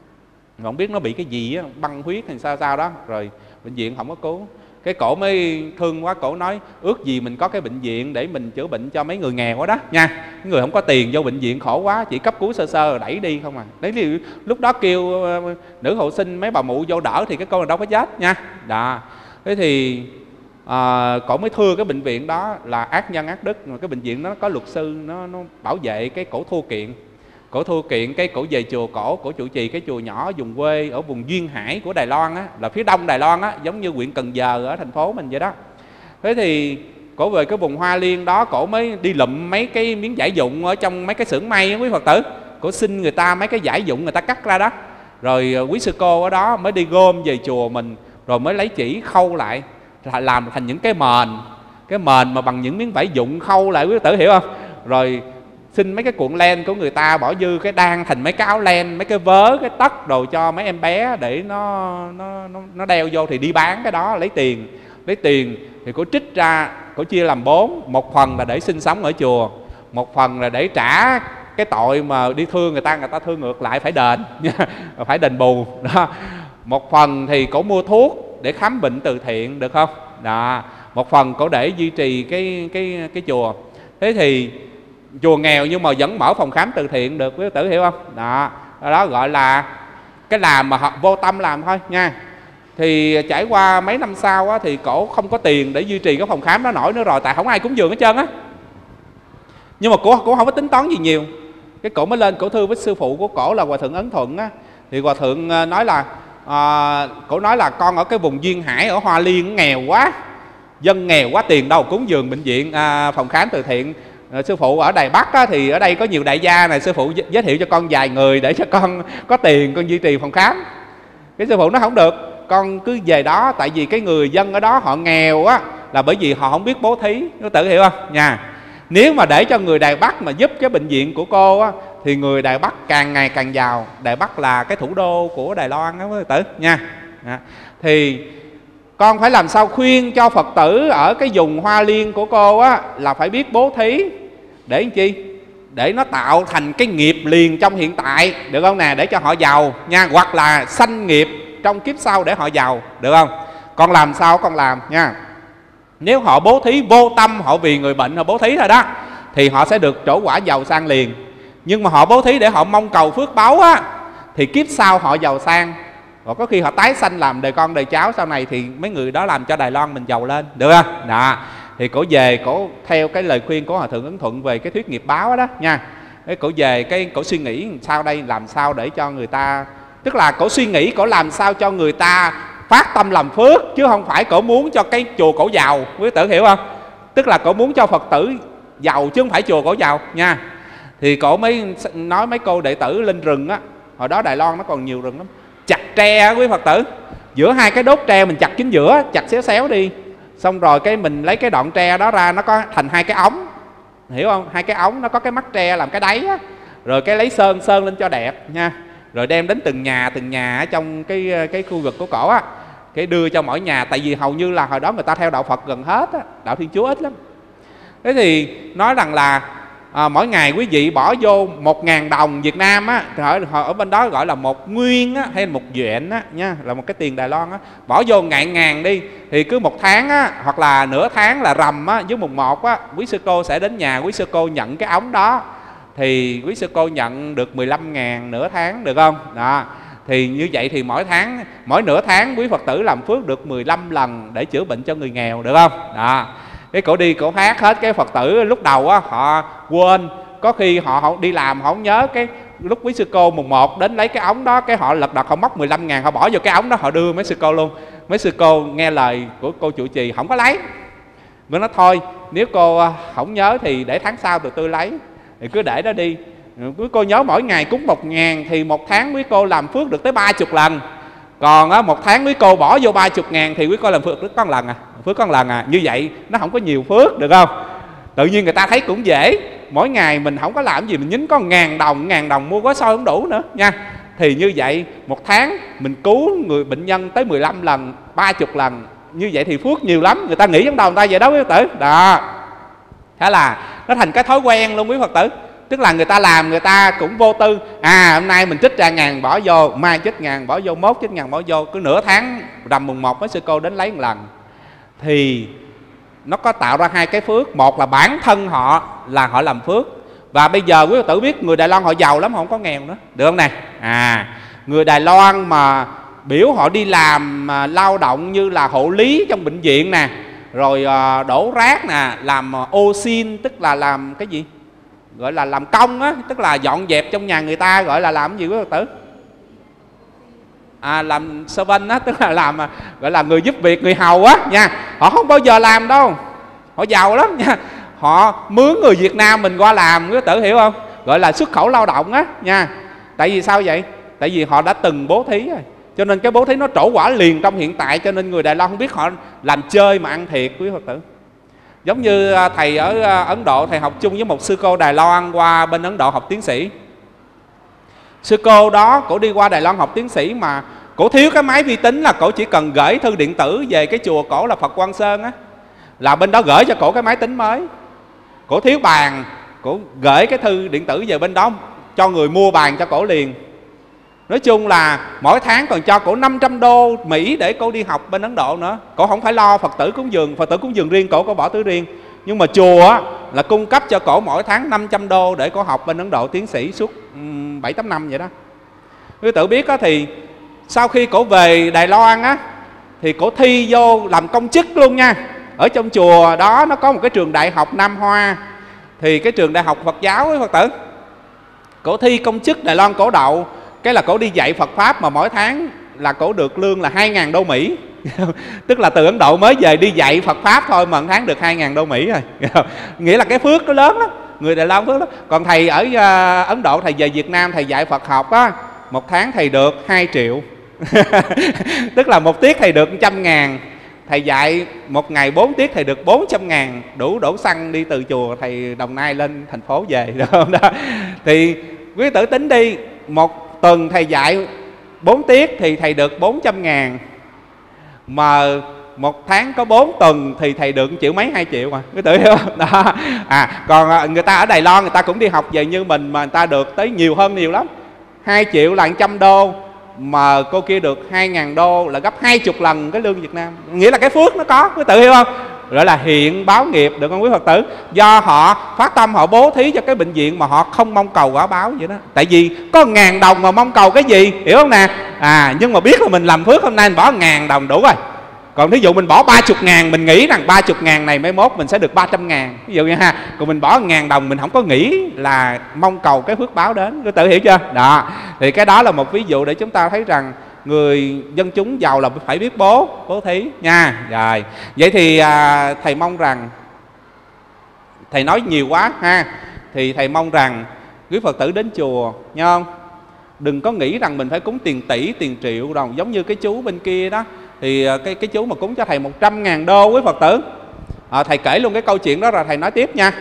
Mà không biết nó bị cái gì á, băng huyết hay sao sao đó, rồi bệnh viện không có cứu. Cái cổ mới thương quá, cổ nói ước gì mình có cái bệnh viện để mình chữa bệnh cho mấy người nghèo quá đó nha. Mấy người không có tiền vô bệnh viện khổ quá, chỉ cấp cứu sơ sơ rồi đẩy đi không à. Đấy thì lúc đó kêu uh, nữ hộ sinh mấy bà mụ vô đỡ thì cái cô này đâu có chết nha. Đó. Thế thì uh, cổ mới thưa cái bệnh viện đó là ác nhân ác đức, mà cái bệnh viện đó nó có luật sư nó, nó bảo vệ. Cái cổ thua kiện, cổ thua kiện cái cổ về chùa cổ, cổ trụ trì cái chùa nhỏ vùng quê ở vùng duyên hải của Đài Loan á, là phía đông Đài Loan á, giống như huyện Cần Giờ ở thành phố mình vậy đó. Thế thì cổ về cái vùng Hoa Liên đó, cổ mới đi lụm mấy cái miếng vải vụn ở trong mấy cái xưởng may á quý Phật tử. Cổ xin người ta mấy cái vải vụn người ta cắt ra đó, rồi quý sư cô ở đó mới đi gom về chùa mình, rồi mới lấy chỉ khâu lại làm thành những cái mền, cái mền mà bằng những miếng vải vụn khâu lại, quý Phật tử hiểu không? Rồi xin mấy cái cuộn len của người ta bỏ dư cái đan thành mấy cái áo len, mấy cái vớ, cái tất đồ cho mấy em bé để nó nó nó, nó đeo vô, thì đi bán cái đó lấy tiền. Lấy tiền thì cổ trích ra, cổ chia làm bốn, một phần là để sinh sống ở chùa, một phần là để trả cái tội mà đi thương người ta, người ta thương ngược lại phải đền phải đền bù đó. Một phần thì cổ mua thuốc để khám bệnh từ thiện, được không? Đó. Một phần cổ để duy trì cái cái cái chùa. Thế thì chùa nghèo nhưng mà vẫn mở phòng khám từ thiện được, quý tử hiểu không? Đó, đó gọi là cái làm mà họ vô tâm làm thôi nha. Thì trải qua mấy năm sau á, thì cổ không có tiền để duy trì cái phòng khám đó nổi nữa rồi, tại không ai cúng dường hết trơn á. Nhưng mà cổ cũng không có tính toán gì nhiều. Cái cổ mới lên cổ thư với sư phụ của cổ là Hòa Thượng Ấn Thuận á. Thì Hòa Thượng nói là à, cổ nói là con ở cái vùng duyên hải ở Hoa Liên nghèo quá, dân nghèo quá, tiền đâu cúng dường bệnh viện à, phòng khám từ thiện À, sư phụ ở Đài Bắc á, thì ở đây có nhiều đại gia này, sư phụ giới thiệu cho con vài người để cho con có tiền con duy trì phòng khám. Cái sư phụ nó không được, con cứ về đó, tại vì cái người dân ở đó họ nghèo á, là bởi vì họ không biết bố thí, nó tự hiểu không nha. Nếu mà để cho người Đài Bắc mà giúp cái bệnh viện của cô á, thì người Đài Bắc càng ngày càng giàu. Đài Bắc là cái thủ đô của Đài Loan đó quý tử nha. À, thì con phải làm sao khuyên cho Phật tử ở cái vùng Hoa Liên của cô á, là phải biết bố thí. Để làm chi? Để nó tạo thành cái nghiệp liền trong hiện tại, được không nè, để cho họ giàu nha. Hoặc là sanh nghiệp trong kiếp sau để họ giàu, được không? Con làm sao con làm nha. Nếu họ bố thí vô tâm, họ vì người bệnh họ bố thí thôi đó, thì họ sẽ được trổ quả giàu sang liền. Nhưng mà họ bố thí để họ mong cầu phước báu á, thì kiếp sau họ giàu sang. Và có khi họ tái sanh làm đời con đời cháu sau này, thì mấy người đó làm cho Đài Loan mình giàu lên, được không? Đó. Thì cổ về cổ theo cái lời khuyên của Hòa Thượng Ấn Thuận về cái thuyết nghiệp báo đó, đó nha. Cái cổ về cái cổ suy nghĩ sau đây làm sao để cho người ta, tức là cổ suy nghĩ cổ làm sao cho người ta phát tâm làm phước, chứ không phải cổ muốn cho cái chùa cổ giàu, quý tử hiểu không? Tức là cổ muốn cho Phật tử giàu chứ không phải chùa cổ giàu nha. Thì cổ mới nói mấy cô đệ tử lên rừng á, hồi đó Đài Loan nó còn nhiều rừng lắm, chặt tre á quý Phật tử, giữa hai cái đốt tre mình chặt chính giữa, chặt xéo xéo đi, xong rồi cái mình lấy cái đoạn tre đó ra, nó có thành hai cái ống, hiểu không? Hai cái ống nó có cái mắt tre làm cái đáy á, rồi cái lấy sơn sơn lên cho đẹp nha, rồi đem đến từng nhà từng nhà ở trong cái cái khu vực của cổ á, cái đưa cho mỗi nhà. Tại vì hầu như là hồi đó người ta theo đạo Phật gần hết á, đạo Thiên Chúa ít lắm. Thế thì nói rằng là à, mỗi ngày quý vị bỏ vô một ngàn đồng Việt Nam á, ở, ở bên đó gọi là một nguyên á, hay một duyện á nha, là một cái tiền Đài Loan á, bỏ vô ngàn ngàn đi, thì cứ một tháng á, hoặc là nửa tháng là rằm á, với mùng một á, quý sư cô sẽ đến nhà quý sư cô nhận cái ống đó. Thì quý sư cô nhận được mười lăm ngàn nửa tháng, được không? Đó. Thì như vậy thì mỗi tháng, mỗi nửa tháng quý Phật tử làm phước được mười lăm lần để chữa bệnh cho người nghèo, được không? Đó. Cái cổ đi cổ phát hết, cái Phật tử lúc đầu á họ quên, có khi họ không đi làm họ không nhớ, cái lúc quý sư cô mùng một đến lấy cái ống đó, cái họ lật đật họ móc mười lăm ngàn họ bỏ vô cái ống đó, họ đưa mấy sư cô luôn. Mấy sư cô nghe lời của cô trụ trì không có lấy, mới nói thôi nếu cô không nhớ thì để tháng sau tụi tôi lấy, thì cứ để đó đi. Quý cô nhớ mỗi ngày cúng một ngàn thì một tháng quý cô làm phước được tới ba chục lần. Còn á, một tháng quý cô bỏ vô ba chục ngàn thì quý cô làm phước được có một lần à, phước có một lần à. Như vậy nó không có nhiều phước, được không? Tự nhiên người ta thấy cũng dễ, mỗi ngày mình không có làm gì, mình nhính có ngàn đồng, ngàn đồng mua gói xôi không đủ nữa nha. Thì như vậy một tháng mình cứu người bệnh nhân tới mười lăm lần, ba chục lần, như vậy thì phước nhiều lắm. Người ta nghĩ trong đầu người ta vậy đó quý Phật tử. Đó. Thế là nó thành cái thói quen luôn quý Phật tử. Tức là người ta làm người ta cũng vô tư. À hôm nay mình trích ra ngàn bỏ vô, mai trích ngàn bỏ vô, mốt trích ngàn bỏ vô. Cứ nửa tháng rằm mùng một mấy sư cô đến lấy một lần. Thì nó có tạo ra hai cái phước. Một là bản thân họ là họ làm phước. Và bây giờ quý Phật tử biết người Đài Loan họ giàu lắm, họ không có nghèo nữa, được không nè? À, người Đài Loan mà biểu họ đi làm mà lao động như là hộ lý trong bệnh viện nè, rồi à, đổ rác nè, làm ô xin, tức là làm cái gì? Gọi là làm công á, tức là dọn dẹp trong nhà người ta, gọi là làm cái gì quý Phật tử? À, làm servant á, tức là làm gọi là người giúp việc, người hầu á nha. Họ không bao giờ làm đâu, họ giàu lắm nha. Họ mướn người Việt Nam mình qua làm, quý Phật tử hiểu không? Gọi là xuất khẩu lao động á nha. Tại vì sao vậy? Tại vì họ đã từng bố thí rồi, cho nên cái bố thí nó trổ quả liền trong hiện tại. Cho nên người Đài Loan không biết họ làm chơi mà ăn thiệt quý Phật tử. Giống như thầy ở Ấn Độ, thầy học chung với một sư cô Đài Loan qua bên Ấn Độ học tiến sĩ. Sư cô đó, cổ đi qua Đài Loan học tiến sĩ mà cổ thiếu cái máy vi tính, là cổ chỉ cần gửi thư điện tử về cái chùa cổ là Phật Quang Sơn á, là bên đó gửi cho cổ cái máy tính mới. Cổ thiếu bàn, cổ gửi cái thư điện tử về bên đó cho người mua bàn cho cổ liền. Nói chung là mỗi tháng còn cho cổ năm trăm đô Mỹ để cổ đi học bên Ấn Độ nữa. Cổ không phải lo Phật tử cúng dường, Phật tử cúng dường riêng cổ có bỏ thứ riêng. Nhưng mà chùa á, là cung cấp cho cổ mỗi tháng năm trăm đô để cổ học bên Ấn Độ tiến sĩ suốt bảy tám năm vậy đó. Quý tử biết á, thì sau khi cổ về Đài Loan á, thì cổ thi vô làm công chức luôn nha. Ở trong chùa đó nó có một cái trường đại học Nam Hoa, thì cái trường đại học Phật giáo với Phật tử, cổ thi công chức Đài Loan cổ đậu. Cái là cổ đi dạy Phật Pháp mà mỗi tháng là cổ được lương là hai ngàn đô Mỹ. Tức là từ Ấn Độ mới về đi dạy Phật Pháp thôi mà một tháng được hai ngàn đô Mỹ rồi. Nghĩa là cái phước nó lớn lắm, người Đài Loan phước lắm. Còn thầy ở uh, Ấn Độ, thầy về Việt Nam thầy dạy Phật học á, một tháng thầy được hai triệu. Tức là một tiết thầy được một trăm ngàn. Thầy dạy một ngày bốn tiết thầy được bốn trăm ngàn, đủ đổ xăng đi từ chùa thầy Đồng Nai lên thành phố về, được không đó? Thì quý tử tính đi, một tuần thầy dạy bốn tiết thì thầy được bốn trăm ngàn. Mà một tháng có bốn tuần thì thầy được triệu mấy, hai triệu mà, quý tử hiểu không? Đó. À, còn người ta ở Đài Loan người ta cũng đi học về như mình mà người ta được tới nhiều hơn nhiều lắm. Hai triệu là một trăm đô, mà cô kia được hai ngàn đô là gấp hai mươi lần cái lương Việt Nam. Nghĩa là cái phước nó có, quý tử hiểu không? Gọi là hiện báo nghiệp, được không quý Phật tử? Do họ phát tâm họ bố thí cho cái bệnh viện mà họ không mong cầu quả báo vậy đó. Tại vì có ngàn đồng mà mong cầu cái gì, hiểu không nè? À, nhưng mà biết là mình làm phước hôm nay mình bỏ ngàn đồng đủ rồi. Còn thí dụ mình bỏ ba mươi ngàn, mình nghĩ rằng ba mươi ngàn này mấy mốt mình sẽ được ba trăm ngàn, ví dụ như ha. Còn mình bỏ ngàn đồng mình không có nghĩ là mong cầu cái phước báo đến, quý tử hiểu chưa? Đó, thì cái đó là một ví dụ để chúng ta thấy rằng người dân chúng giàu là phải biết bố, bố thí nha. Rồi, vậy thì à, thầy mong rằng, thầy nói nhiều quá ha, thì thầy mong rằng quý Phật tử đến chùa nha không? Đừng có nghĩ rằng mình phải cúng tiền tỷ, tiền triệu đâu. Giống như cái chú bên kia đó, thì cái cái chú mà cúng cho thầy một trăm ngàn đô quý Phật tử. À, thầy kể luôn cái câu chuyện đó rồi thầy nói tiếp nha.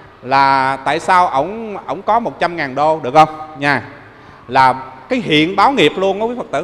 Là tại sao ổng ổng có một trăm ngàn đô, được không? Nha. Là cái hiện báo nghiệp luôn đó quý Phật tử.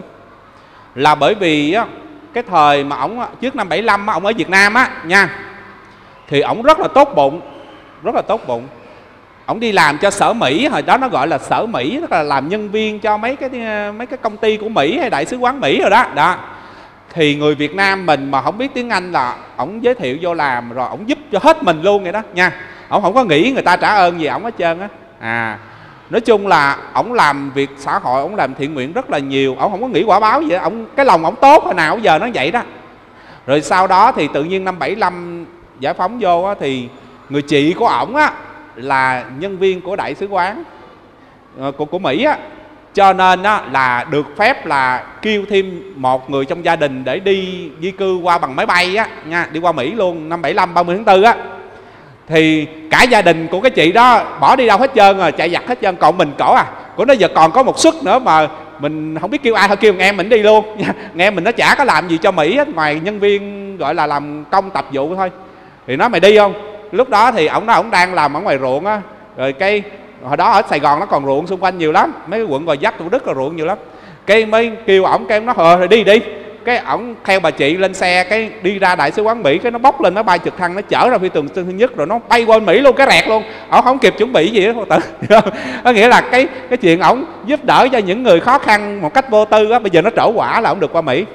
Là bởi vì á, cái thời mà ổng trước năm bảy lăm á, ổng ở Việt Nam á nha, thì ổng rất là tốt bụng, rất là tốt bụng. Ổng đi làm cho Sở Mỹ, hồi đó nó gọi là Sở Mỹ, tức là làm nhân viên cho mấy cái mấy cái công ty của Mỹ hay đại sứ quán Mỹ rồi đó. Đó. Thì người Việt Nam mình mà không biết tiếng Anh là ổng giới thiệu vô làm rồi ổng giúp cho hết mình luôn vậy đó nha. Ổng không có nghĩ người ta trả ơn gì ổng hết trơn á. À, nói chung là ổng làm việc xã hội, ổng làm thiện nguyện rất là nhiều, ổng không có nghĩ quả báo gì, ổng cái lòng ổng tốt hồi nào giờ nó vậy đó. Rồi sau đó thì tự nhiên năm bảy lăm giải phóng vô á, thì người chị của ổng á là nhân viên của đại sứ quán của của Mỹ á, cho nên á, là được phép là kêu thêm một người trong gia đình để đi di cư qua bằng máy bay á nha, đi qua Mỹ luôn năm bảy lăm ba mươi tháng tư á. Thì cả gia đình của cái chị đó bỏ đi đâu hết trơn rồi, chạy giặt hết trơn, còn mình cổ à. Của nó giờ còn có một suất nữa mà mình không biết kêu ai, thôi kêu nghe mình đi luôn. Nghe mình nó chả có làm gì cho Mỹ hết, ngoài nhân viên gọi là làm công tập vụ thôi. Thì nói mày đi không? Lúc đó thì ổng nói ổng đang làm ở ngoài ruộng á, rồi cái hồi đó ở Sài Gòn nó còn ruộng xung quanh nhiều lắm, mấy cái quận Gò Vấp, Thủ Đức là ruộng nhiều lắm. Cái mới kêu ổng, cái em nói ờ rồi đi đi. Cái ổng theo bà chị lên xe, cái đi ra đại sứ quán Mỹ, cái nó bốc lên nó bay trực thăng, nó chở ra phi tường Tân Sơn Nhất, rồi nó bay qua Mỹ luôn, cái rẹt luôn. Ổng không kịp chuẩn bị gì hết tự. Có nghĩa là cái cái chuyện ổng giúp đỡ cho những người khó khăn một cách vô tư á, bây giờ nó trổ quả là ổng được qua Mỹ.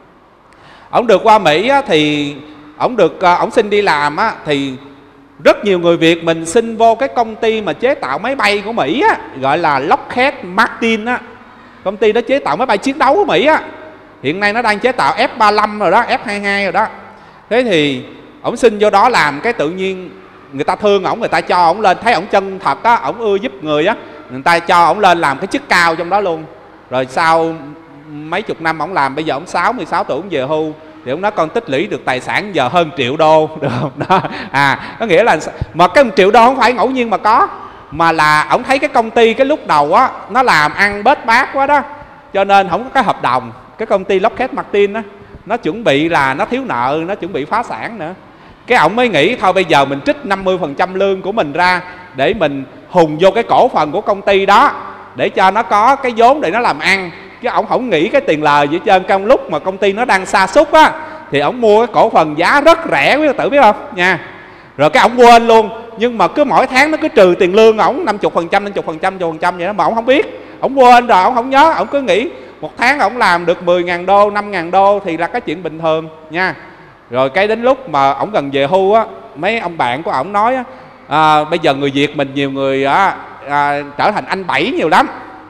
Ổng được qua Mỹ á, thì ổng được ổng xin đi làm á, thì rất nhiều người Việt mình xin vô cái công ty mà chế tạo máy bay của Mỹ á, gọi là Lockheed Martin á. Công ty đó chế tạo máy bay chiến đấu của Mỹ á. Hiện nay nó đang chế tạo F ba mươi lăm rồi đó, F hai mươi hai rồi đó. Thế thì ổng xin vô đó làm, cái tự nhiên người ta thương ổng, người ta cho ổng lên, thấy ổng chân thật á, ổng ưa giúp người á, người ta cho ổng lên làm cái chức cao trong đó luôn. Rồi sau mấy chục năm ổng làm, bây giờ ổng sáu mươi sáu tuổi ổng về hưu, thì ông nói con tích lũy được tài sản giờ hơn triệu đô, được không? Đó. À, có nghĩa là mà cái triệu đô không phải ngẫu nhiên mà có, mà là ông thấy cái công ty cái lúc đầu á nó làm ăn bết bát quá đó, cho nên không có cái hợp đồng. Cái công ty Lockheed Martin á, nó chuẩn bị là nó thiếu nợ, nó chuẩn bị phá sản nữa. Cái ổng mới nghĩ thôi bây giờ mình trích năm mươi phần trăm lương của mình ra để mình hùng vô cái cổ phần của công ty đó, để cho nó có cái vốn để nó làm ăn. Chứ ổng không nghĩ cái tiền lời gì hết trơn. Trong lúc mà công ty nó đang sa sút á, thì ổng mua cái cổ phần giá rất rẻ, quý tử biết không nha. Rồi cái ổng quên luôn, nhưng mà cứ mỗi tháng nó cứ trừ tiền lương ổng năm mươi phần trăm, năm mươi phần trăm, năm mươi phần trăm vậy đó, mà ổng không biết. Ổng quên rồi, ổng không nhớ, ổng cứ nghĩ một tháng ổng làm được mười ngàn đô, năm ngàn đô thì là cái chuyện bình thường nha. Rồi cái đến lúc mà ổng gần về hưu á, mấy ông bạn của ổng nói á, à, bây giờ người Việt mình nhiều người á, à, trở thành anh bảy nhiều lắm.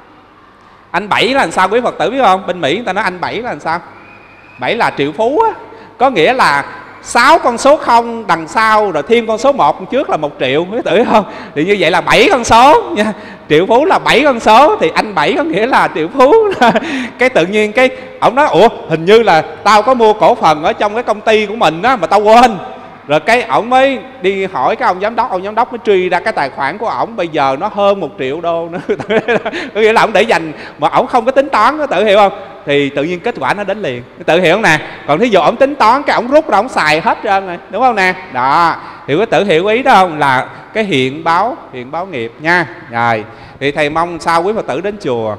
Anh bảy là làm sao quý Phật tử biết không? Bên Mỹ người ta nói anh bảy là làm sao? Bảy là triệu phú á. Có nghĩa là sáu con số không đằng sau rồi thêm con số một trước là một triệu, quý tử biết không? Thì như vậy là bảy con số nha. triệu phú là bảy con số thì anh Bảy có nghĩa là triệu phú. Cái tự nhiên cái ổng nói ủa hình như là tao có mua cổ phần ở trong cái công ty của mình á mà tao quên. Rồi cái ổng mới đi hỏi cái ông giám đốc, ông giám đốc mới truy ra cái tài khoản của ổng bây giờ nó hơn một triệu đô nữa. Có nghĩa là ổng để dành mà ổng không có tính toán đó, tự hiểu không? Thì tự nhiên kết quả nó đến liền, tự hiểu không nè? Còn thí dụ ổng tính toán cái ổng rút ra ổng xài hết trơn rồi, đúng không nè? Đó, hiểu cái tự hiểu ý đó không? Là cái hiện báo, hiện báo nghiệp nha. Rồi, thì thầy mong sao quý Phật tử đến chùa,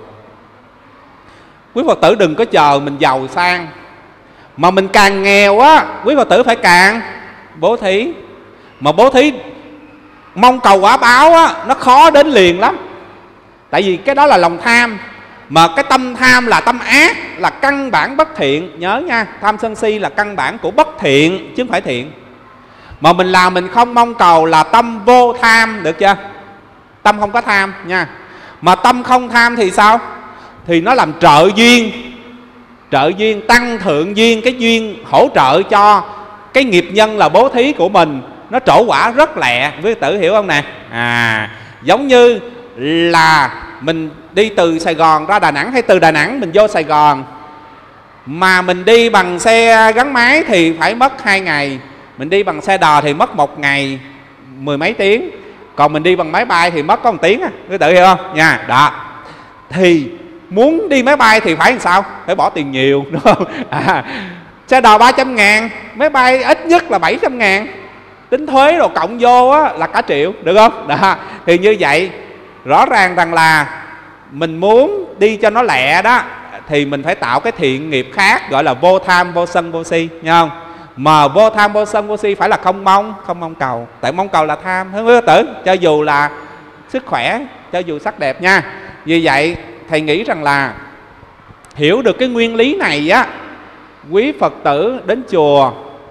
quý Phật tử đừng có chờ mình giàu sang, mà mình càng nghèo á, quý Phật tử phải càng bố thí. Mà bố thí mong cầu quả báo á, nó khó đến liền lắm. Tại vì cái đó là lòng tham. Mà cái tâm tham là tâm ác, là căn bản bất thiện. Nhớ nha, tham sân si là căn bản của bất thiện chứ không phải thiện. Mà mình làm mình không mong cầu là tâm vô tham, được chưa? Tâm không có tham nha. Mà tâm không tham thì sao? Thì nó làm trợ duyên, trợ duyên, tăng thượng duyên, cái duyên hỗ trợ cho cái nghiệp nhân là bố thí của mình nó trổ quả rất lẹ. Quý tử hiểu không nè? À, giống như là mình đi từ Sài Gòn ra Đà Nẵng, hay từ Đà Nẵng mình vô Sài Gòn, mà mình đi bằng xe gắn máy thì phải mất hai ngày, mình đi bằng xe đò thì mất một ngày mười mấy tiếng, còn mình đi bằng máy bay thì mất có một tiếng à. Quý tử hiểu không nha? Đó, thì muốn đi máy bay thì phải làm sao? Phải bỏ tiền nhiều, đúng không? À, xe đò ba trăm ngàn, máy bay ít nhất là bảy trăm ngàn, tính thuế rồi cộng vô á, là cả triệu, được không? Đó, thì như vậy rõ ràng rằng là mình muốn đi cho nó lẹ đó, thì mình phải tạo cái thiện nghiệp khác, gọi là vô tham, vô sân, vô si, nghe không? Mà vô tham, vô sân, vô si phải là không mong, không mong cầu. Tại mong cầu là tham, quý Phật tử, cho dù là sức khỏe, cho dù sắc đẹp nha. Vì vậy thầy nghĩ rằng là hiểu được cái nguyên lý này á, quý Phật tử đến chùa,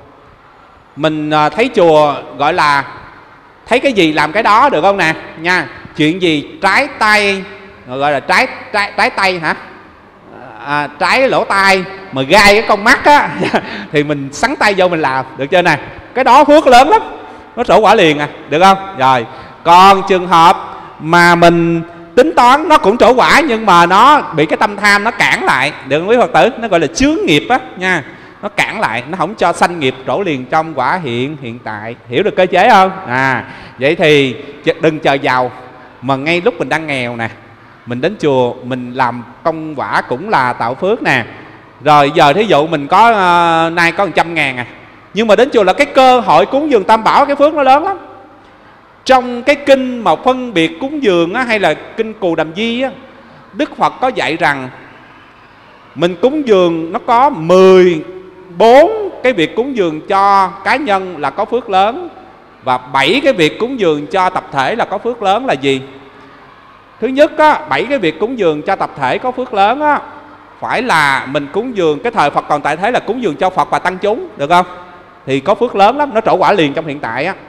mình thấy chùa gọi là thấy cái gì làm cái đó, được không nè nha? Chuyện gì trái tay, gọi là trái trái trái tay hả? À, trái lỗ tai mà gai cái con mắt á thì mình sắn tay vô mình làm, được chưa nè? Cái đó phước lớn lắm, nó trổ quả liền à, được không? Rồi, còn trường hợp mà mình tính toán nó cũng trổ quả, nhưng mà nó bị cái tâm tham nó cản lại, được không quý Phật tử? Nó gọi là chướng nghiệp á nha, nó cản lại, nó không cho sanh nghiệp trổ liền trong quả hiện hiện tại. Hiểu được cơ chế không? À, vậy thì đừng chờ giàu, mà ngay lúc mình đang nghèo nè, mình đến chùa mình làm công quả cũng là tạo phước nè. Rồi giờ thí dụ mình có uh, nay có một trăm ngàn à, nhưng mà đến chùa là cái cơ hội cúng dường Tam Bảo, cái phước nó lớn lắm. Trong cái kinh mà phân biệt cúng dường á, hay là kinh Cù Đàm Di á, Đức Phật có dạy rằng mình cúng dường nó có mười bốn cái việc cúng dường cho cá nhân là có phước lớn, và bảy cái việc cúng dường cho tập thể là có phước lớn. Là gì? Thứ nhất á, bảy cái việc cúng dường cho tập thể có phước lớn á, phải là mình cúng dường cái thời Phật còn tại thế là cúng dường cho Phật và tăng chúng, được không? Thì có phước lớn lắm, nó trổ quả liền trong hiện tại á.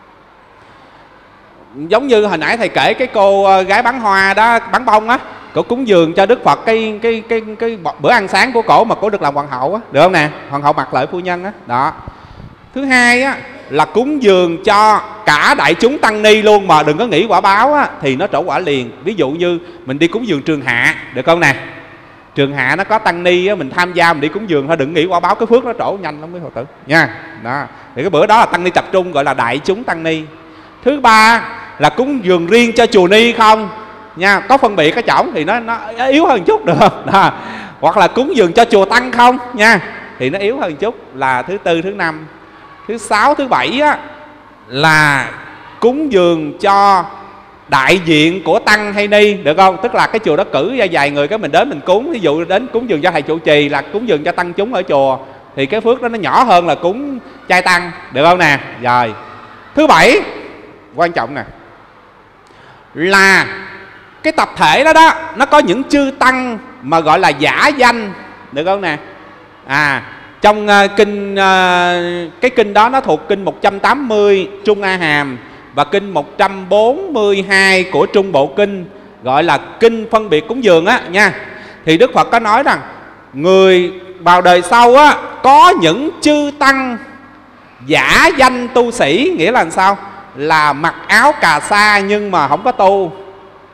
Giống như hồi nãy thầy kể cái cô gái bán hoa đó, bán bông á, cổ cúng dường cho Đức Phật cái cái cái cái bữa ăn sáng của cổ mà cổ được làm hoàng hậu á, được không nè? Hoàng hậu Mạc Lợi phu nhân á. Đó. Thứ hai á là cúng dường cho cả đại chúng tăng ni luôn, mà đừng có nghĩ quả báo á, thì nó trổ quả liền. Ví dụ như mình đi cúng dường trường hạ, được không nè? Trường hạ nó có tăng ni á, mình tham gia mình đi cúng dường thôi, đừng nghĩ quả báo, cái phước nó trổ nhanh lắm quý Phật tử nha. Đó. Thì cái bữa đó là tăng ni tập trung, gọi là đại chúng tăng ni. Thứ ba là cúng dường riêng cho chùa ni không nha, có phân biệt cái chổng thì nó nó yếu hơn chút, được không? Đó. Hoặc là cúng dường cho chùa tăng không nha, thì nó yếu hơn chút, là thứ tư, thứ năm. Thứ sáu, thứ bảy á, là cúng dường cho đại diện của tăng hay ni, được không? Tức là cái chùa đó cử ra vài người, cái mình đến mình cúng. Ví dụ đến cúng dường cho thầy trụ trì là cúng dường cho tăng chúng ở chùa, thì cái phước đó nó nhỏ hơn là cúng trai tăng, được không nè? Rồi, thứ bảy quan trọng nè, là cái tập thể đó đó, nó có những chư tăng mà gọi là giả danh, được không nè? À, trong uh, kinh uh, cái kinh đó nó thuộc kinh một trăm tám mươi Trung A Hàm và kinh một trăm bốn mươi hai của Trung Bộ Kinh, gọi là kinh phân biệt cúng dường á nha. Thì Đức Phật có nói rằng người vào đời sau á, có những chư tăng giả danh tu sĩ, nghĩa là làm sao? Là mặc áo cà sa nhưng mà không có tu.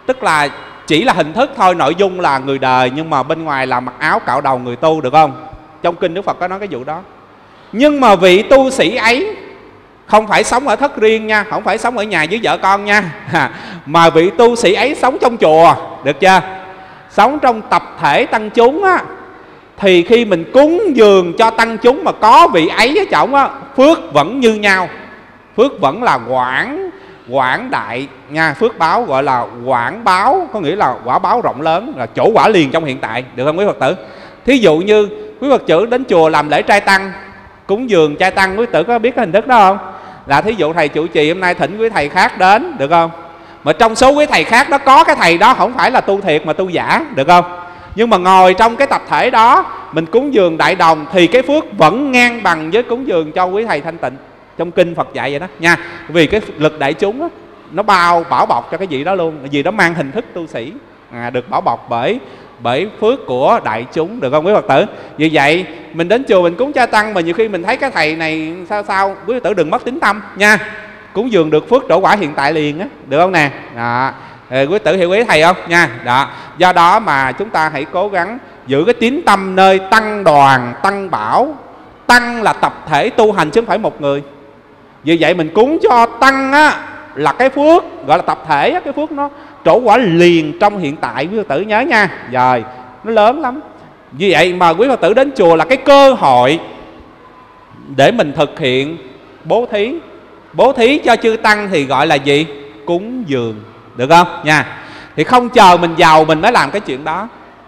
tức là chỉ là hình thức thôi, nội dung là người đời nhưng mà bên ngoài là mặc áo cạo đầu người tu, được không? Trong kinh Đức Phật có nói cái vụ đó. Nhưng mà vị tu sĩ ấy không phải sống ở thất riêng nha, không phải sống ở nhà với vợ con nha, mà vị tu sĩ ấy sống trong chùa, được chưa? Sống trong tập thể tăng chúng á, thì khi mình cúng dường cho tăng chúng mà có vị ấy ở trọng á, phước vẫn như nhau. Phước vẫn là quảng quảng đại nha, phước báo gọi là quảng báo, có nghĩa là quả báo rộng lớn, là chỗ quả liền trong hiện tại, được không quý Phật tử? Thí dụ như quý Phật tử đến chùa làm lễ trai tăng, cúng dường trai tăng, quý Phật tử có biết cái hình thức đó không? Là thí dụ thầy trụ trì hôm nay thỉnh quý thầy khác đến, được không? Mà trong số quý thầy khác đó có cái thầy đó không phải là tu thiệt mà tu giả, được không? Nhưng mà ngồi trong cái tập thể đó mình cúng dường đại đồng thì cái phước vẫn ngang bằng với cúng dường cho quý thầy thanh tịnh. Trong kinh Phật dạy vậy đó nha. Vì cái lực đại chúng đó, nó bao bảo bọc cho cái gì đó luôn, vì nó mang hình thức tu sĩ, à, được bảo bọc bởi bởi phước của đại chúng, được không quý Phật tử? Vì vậy mình đến chùa mình cúng cha tăng mà nhiều khi mình thấy cái thầy này sao sao, quý Phật tử đừng mất tín tâm nha. Cúng dường được phước trổ quả hiện tại liền á, được không nè? Đó. Quý Phật tử hiểu ý thầy không nha? Đó. Do đó mà chúng ta hãy cố gắng giữ cái tín tâm nơi tăng đoàn, tăng bảo. Tăng là tập thể tu hành chứ không phải một người. Vì vậy mình cúng cho tăng á, là cái phước gọi là tập thể á, cái phước nó trổ quả liền trong hiện tại, quý Phật tử nhớ nha. Rồi, nó lớn lắm. Vì vậy mà quý Phật tử đến chùa là cái cơ hội để mình thực hiện bố thí. Bố thí cho chư tăng thì gọi là gì? Cúng dường, được không nha? Thì không chờ mình giàu mình mới làm cái chuyện đó,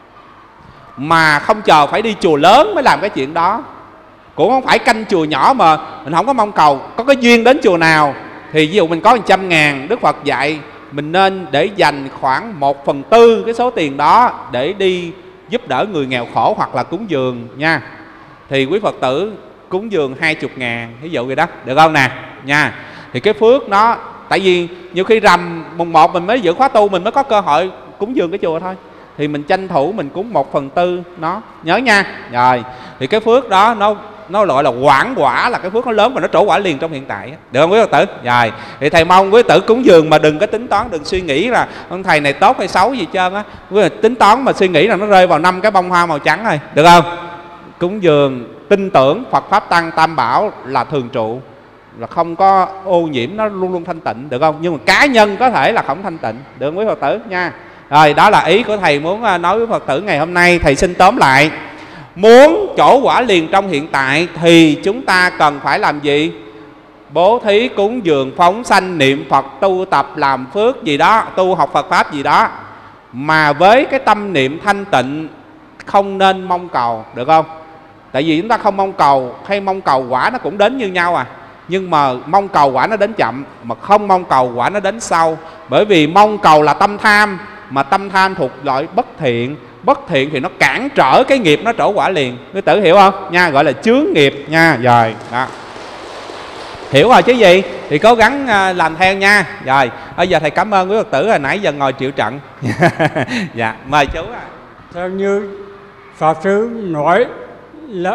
mà không chờ phải đi chùa lớn mới làm cái chuyện đó, cũng không phải canh chùa nhỏ mà mình không có mong cầu. Có cái duyên đến chùa nào thì ví dụ mình có một trăm ngàn, Đức Phật dạy mình nên để dành khoảng một phần tư cái số tiền đó để đi giúp đỡ người nghèo khổ hoặc là cúng dường nha. Thì quý Phật tử cúng dường hai mươi ngàn, ví dụ vậy đó, được không nè nha. Thì cái phước nó, tại vì nhiều khi rằm mùng một mình mới giữ khóa tu, mình mới có cơ hội cúng dường cái chùa thôi, thì mình tranh thủ mình cúng một phần tư nó, nhớ nha. Rồi thì cái phước đó nó nó gọi là quảng quả, là cái phước nó lớn và nó trổ quả liền trong hiện tại, được không quý Phật tử? Rồi thì thầy mong quý Phật tử cúng dường mà đừng có tính toán, đừng suy nghĩ là ông thầy này tốt hay xấu gì trơn á. Quý Phật tính toán mà suy nghĩ là nó rơi vào năm cái bông hoa màu trắng rồi, được không? Cúng dường tin tưởng Phật pháp tăng tam bảo là thường trụ, là không có ô nhiễm, nó luôn luôn thanh tịnh, được không? Nhưng mà cá nhân có thể là không thanh tịnh, được không quý Phật tử nha. Rồi đó là ý của thầy muốn nói với Phật tử ngày hôm nay. Thầy xin tóm lại, muốn trổ quả liền trong hiện tại thì chúng ta cần phải làm gì? Bố thí, cúng dường, phóng sanh, niệm Phật, tu tập, làm phước gì đó, tu học Phật pháp gì đó, mà với cái tâm niệm thanh tịnh, không nên mong cầu, được không? Tại vì chúng ta không mong cầu hay mong cầu quả nó cũng đến như nhau à. Nhưng mà mong cầu quả nó đến chậm, mà không mong cầu quả nó đến sau. Bởi vì mong cầu là tâm tham, mà tâm tham thuộc loại bất thiện. Bất thiện thì nó cản trở cái nghiệp nó trổ quả liền. Quý tử hiểu không nha? Gọi là chướng nghiệp nha. Rồi đó, hiểu rồi chứ gì? Thì cố gắng làm theo nha. Rồi bây giờ thầy cảm ơn quý Phật tử hồi nãy giờ ngồi triệu trận. Dạ mời chú à. Theo như Pháp Sư nói là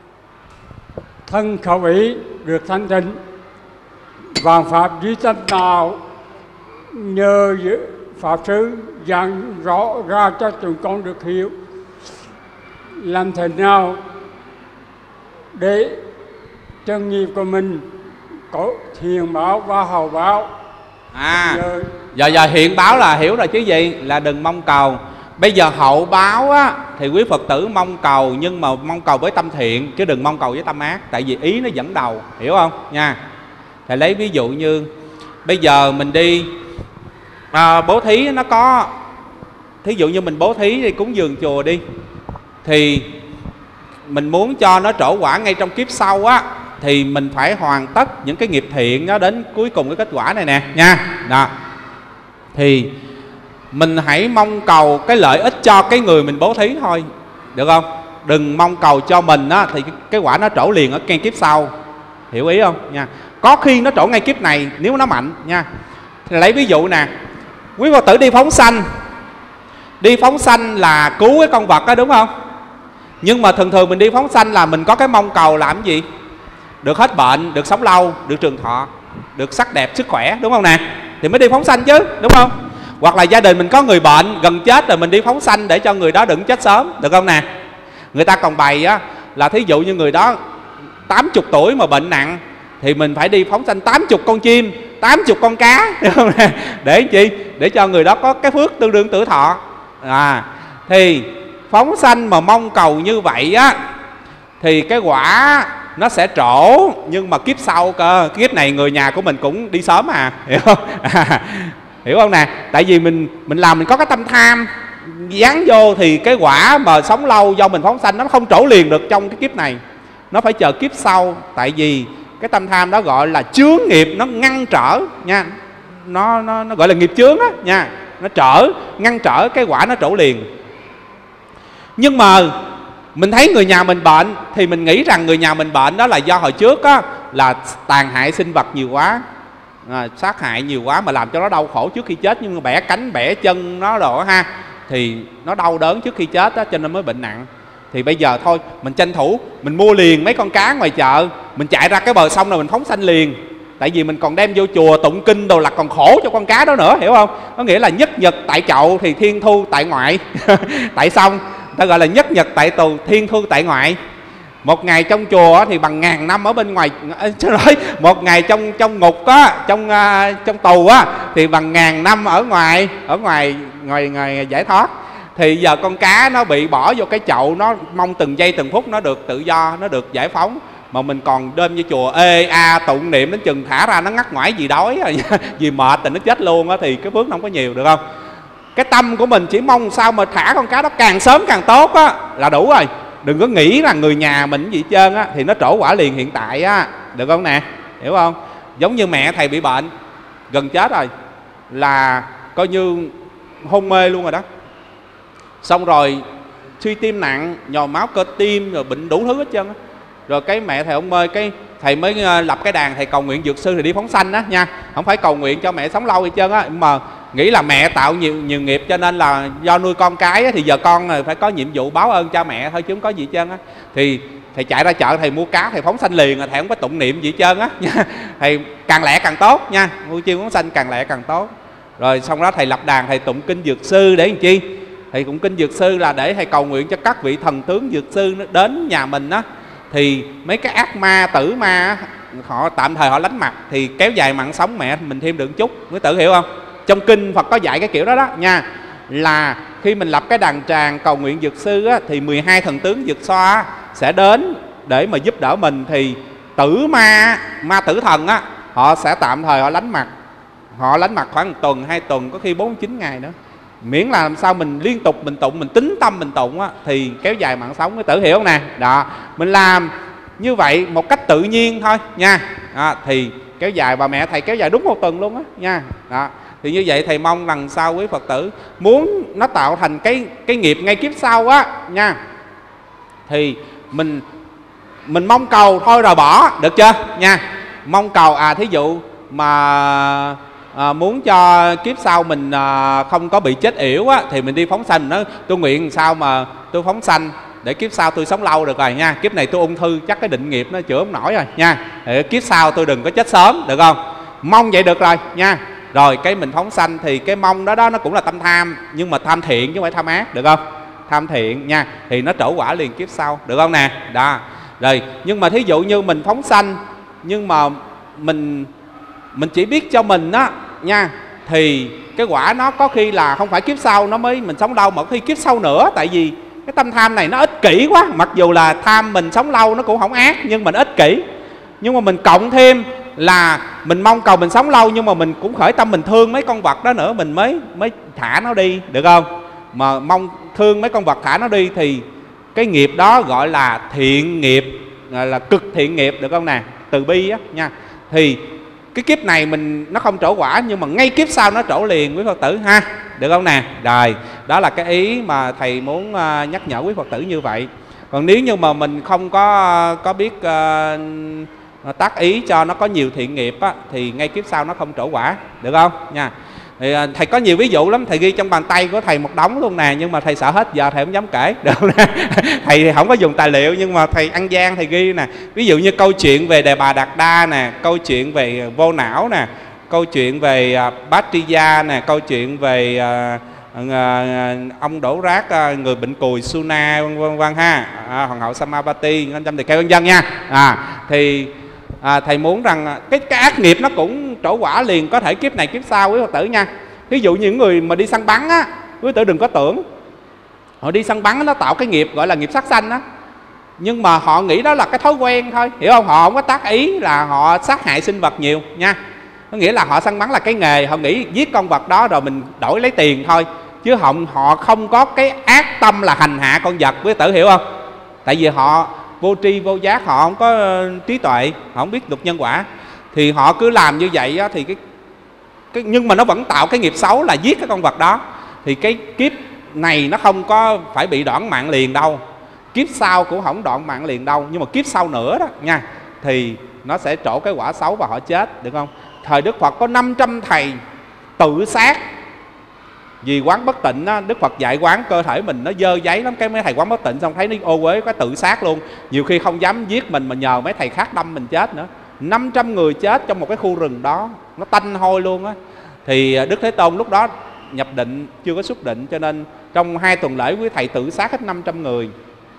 thân khẩu ý được thanh tịnh, vạn pháp duy tâm nào nhờ Pháp Sư giảng rõ ra cho chúng con được hiểu. Làm thế nào để cho nghiệp của mình có thiện báo và hậu báo? À giờ, giờ giờ hiện báo là hiểu rồi chứ gì? Là đừng mong cầu. Bây giờ hậu báo á, thì quý Phật tử mong cầu, nhưng mà mong cầu với tâm thiện, chứ đừng mong cầu với tâm ác. Tại vì ý nó dẫn đầu, hiểu không nha? Thầy lấy ví dụ như bây giờ mình đi à, bố thí nó có, thí dụ như mình bố thí đi, cúng dường chùa đi, thì mình muốn cho nó trổ quả ngay trong kiếp sau á, thì mình phải hoàn tất những cái nghiệp thiện nó đến cuối cùng cái kết quả này nè nha. Đó. Thì mình hãy mong cầu cái lợi ích cho cái người mình bố thí thôi, được không? Đừng mong cầu cho mình á, thì cái quả nó trổ liền ở ngay kiếp sau. Hiểu ý không nha? Có khi nó trổ ngay kiếp này nếu nó mạnh nha. Thì lấy ví dụ nè, quý Phật tử đi phóng sanh. Đi phóng sanh là cứu cái con vật đó, đúng không? Nhưng mà thường thường mình đi phóng sanh là mình có cái mong cầu làm gì? Được hết bệnh, được sống lâu, được trường thọ, được sắc đẹp, sức khỏe, đúng không nè? Thì mới đi phóng sanh chứ, đúng không? Hoặc là gia đình mình có người bệnh gần chết rồi mình đi phóng sanh để cho người đó đừng chết sớm, được không nè? Người ta còn bày á là thí dụ như người đó tám mươi tuổi mà bệnh nặng thì mình phải đi phóng sanh tám mươi con chim, tám mươi con cá, được không nè? Để chi? Để cho người đó có cái phước tương đương tuổi thọ. À, thì phóng sanh mà mong cầu như vậy á thì cái quả nó sẽ trổ, nhưng mà kiếp sau cơ, kiếp này người nhà của mình cũng đi sớm à, hiểu không? À, hiểu không nè? Tại vì mình mình làm mình có cái tâm tham dán vô thì cái quả mà sống lâu do mình phóng sanh nó không trổ liền được trong cái kiếp này, nó phải chờ kiếp sau. Tại vì cái tâm tham đó gọi là chướng nghiệp, nó ngăn trở nha, nó nó nó gọi là nghiệp chướng á nha, nó trở ngăn trở cái quả nó trổ liền. Nhưng mà mình thấy người nhà mình bệnh thì mình nghĩ rằng người nhà mình bệnh đó là do hồi trước á là tàn hại sinh vật nhiều quá, à, sát hại nhiều quá mà làm cho nó đau khổ trước khi chết, nhưng mà bẻ cánh bẻ chân nó đồ ha, thì nó đau đớn trước khi chết á, cho nên mới bệnh nặng. Thì bây giờ thôi mình tranh thủ mình mua liền mấy con cá ngoài chợ, mình chạy ra cái bờ sông rồi mình phóng sanh liền. Tại vì mình còn đem vô chùa tụng kinh đồ là còn khổ cho con cá đó nữa, hiểu không? Có nghĩa là nhất nhật tại chậu thì thiên thu tại ngoại tại sông, ta gọi là nhất nhật tại tù, thiên thu tại ngoại. Một ngày trong chùa thì bằng ngàn năm ở bên ngoài, chứ nói một ngày trong trong ngục á, trong uh, trong tù á thì bằng ngàn năm ở ngoài ở ngoài ngoài ngoài giải thoát. Thì giờ con cá nó bị bỏ vô cái chậu, nó mong từng giây từng phút nó được tự do, nó được giải phóng, mà mình còn đêm với chùa ê a tụng niệm đến chừng thả ra nó ngắt ngoải vì đói vì mệt thì nó chết luôn á, thì cái phước nó không có nhiều, được không? Cái tâm của mình chỉ mong sao mà thả con cá đó càng sớm càng tốt á là đủ rồi. Đừng có nghĩ là người nhà mình gì hết trơn á thì nó trổ quả liền hiện tại á, được không nè? Hiểu không? Giống như mẹ thầy bị bệnh gần chết rồi, là coi như hôn mê luôn rồi đó, xong rồi suy tim nặng, nhồi máu cơ tim, rồi bệnh đủ thứ hết trơn á. Rồi cái mẹ thầy ông mê, cái thầy mới lập cái đàn thầy cầu nguyện dược sư thì đi phóng sanh đó nha. Không phải cầu nguyện cho mẹ sống lâu hết trơn á, mà nghĩ là mẹ tạo nhiều nhiều nghiệp cho nên là do nuôi con cái á, thì giờ con phải có nhiệm vụ báo ơn cha mẹ thôi chứ không có gì hết trơn á. Thì thầy chạy ra chợ thầy mua cá, thầy phóng sanh liền, thầy không có tụng niệm gì hết trơn á nha. Thầy càng lẹ càng tốt nha, mua chiêu phóng sanh càng lẹ càng tốt. Rồi xong đó thầy lập đàn thầy tụng kinh dược sư để làm chi? Thầy tụng kinh dược sư là để thầy cầu nguyện cho các vị thần tướng dược sư đến nhà mình á, thì mấy cái ác ma tử ma họ tạm thời họ lánh mặt thì kéo dài mạng sống mẹ mình thêm được chút. Quý tử hiểu không? Trong kinh Phật có dạy cái kiểu đó đó nha, là khi mình lập cái đàn tràng cầu nguyện dược sư á, thì mười hai thần tướng dược xoa sẽ đến để mà giúp đỡ mình. Thì tử ma ma tử thần á, họ sẽ tạm thời họ lánh mặt, họ lánh mặt khoảng một tuần hai tuần, có khi bốn mươi chín ngày nữa. Miễn là làm sao mình liên tục mình tụng, mình tính tâm mình tụng á, thì kéo dài mạng sống. Quý tử hiểu không nè? Đó, mình làm như vậy một cách tự nhiên thôi nha, đó, thì kéo dài. Bà mẹ thầy kéo dài đúng một tuần luôn á nha. Đó, thì như vậy thầy mong rằng sau quý Phật tử muốn nó tạo thành cái cái nghiệp ngay kiếp sau á nha, thì mình mình mong cầu thôi rồi bỏ, được chưa nha? Mong cầu à thí dụ mà À, muốn cho kiếp sau mình à, không có bị chết yểu á, thì mình đi phóng sanh. Nó tôi nguyện sao mà tôi phóng sanh để kiếp sau tôi sống lâu được rồi nha. Kiếp này tôi ung thư chắc cái định nghiệp nó chữa không nổi rồi nha. Để kiếp sau tôi đừng có chết sớm, được không? Mong vậy được rồi nha. Rồi cái mình phóng sanh thì cái mong đó đó nó cũng là tâm tham, nhưng mà tham thiện chứ không phải tham ác, được không? Tham thiện nha, thì nó trổ quả liền kiếp sau, được không nè? Đó. Rồi nhưng mà thí dụ như mình phóng sanh nhưng mà mình mình chỉ biết cho mình á nha, thì cái quả nó có khi là không phải kiếp sau nó mới mình sống lâu, mà có khi kiếp sau nữa. Tại vì cái tâm tham này nó ích kỷ quá. Mặc dù là tham mình sống lâu nó cũng không ác, nhưng mình ích kỷ. Nhưng mà mình cộng thêm là mình mong cầu mình sống lâu, nhưng mà mình cũng khởi tâm mình thương mấy con vật đó nữa, mình mới mới thả nó đi, được không? Mà mong thương mấy con vật thả nó đi thì cái nghiệp đó gọi là thiện nghiệp, gọi là cực thiện nghiệp, được không nè? Từ bi á nha. Thì cái kiếp này mình nó không trổ quả, nhưng mà ngay kiếp sau nó trổ liền quý Phật tử ha, được không nè? Rồi, đó là cái ý mà thầy muốn uh, nhắc nhở quý Phật tử như vậy. Còn nếu như mà mình không có có biết uh, tác ý cho nó có nhiều thiện nghiệp á, thì ngay kiếp sau nó không trổ quả, được không nha? Thì uh, thầy có nhiều ví dụ lắm, thầy ghi trong bàn tay của thầy một đống luôn nè, nhưng mà thầy sợ hết giờ thầy không dám kể, được không nè? Thầy thì không có dùng tài liệu, nhưng mà thầy ăn gian thầy ghi nè. Ví dụ như câu chuyện về Đề Bà Đạt Đa nè, câu chuyện về vô não nè, câu chuyện về à, Bát Tri Gia nè, câu chuyện về à, à, ông đổ rác à, người bệnh cùi Suna vân vân vân ha, à, hoàng hậu Samavati, năm trăm tỳ kheo vân vân nha. À, thì à, thầy muốn rằng cái cái ác nghiệp nó cũng trổ quả liền, có thể kiếp này kiếp sau quý Phật tử nha. Ví dụ những người mà đi săn bắn á, quý Phật tử đừng có tưởng họ đi săn bắn nó tạo cái nghiệp gọi là nghiệp sát sanh á, nhưng mà họ nghĩ đó là cái thói quen thôi, hiểu không? Họ không có tác ý là họ sát hại sinh vật nhiều nha. Có nghĩa là họ săn bắn là cái nghề, họ nghĩ giết con vật đó rồi mình đổi lấy tiền thôi, chứ họ, họ không có cái ác tâm là hành hạ con vật, quý tử hiểu không? Tại vì họ vô tri vô giác, họ không có trí tuệ, họ không biết luật nhân quả, thì họ cứ làm như vậy á, thì cái, cái nhưng mà nó vẫn tạo cái nghiệp xấu là giết cái con vật đó. Thì cái kiếp này nó không có phải bị đoạn mạng liền đâu, kiếp sau cũng không đoạn mạng liền đâu, nhưng mà kiếp sau nữa đó nha, thì nó sẽ trổ cái quả xấu và họ chết, được không? Thời Đức Phật có năm trăm thầy tự sát vì quán bất tịnh á. Đức Phật dạy quán cơ thể mình nó dơ giấy lắm, cái mấy thầy quán bất tịnh xong thấy nó ô uế cái tự sát luôn, nhiều khi không dám giết mình mà nhờ mấy thầy khác đâm mình chết nữa. Năm trăm người chết trong một cái khu rừng đó, nó tanh hôi luôn á. Thì Đức Thế Tôn lúc đó nhập định, chưa có xuất định, cho nên trong hai tuần lễ quý thầy tự sát hết năm trăm người.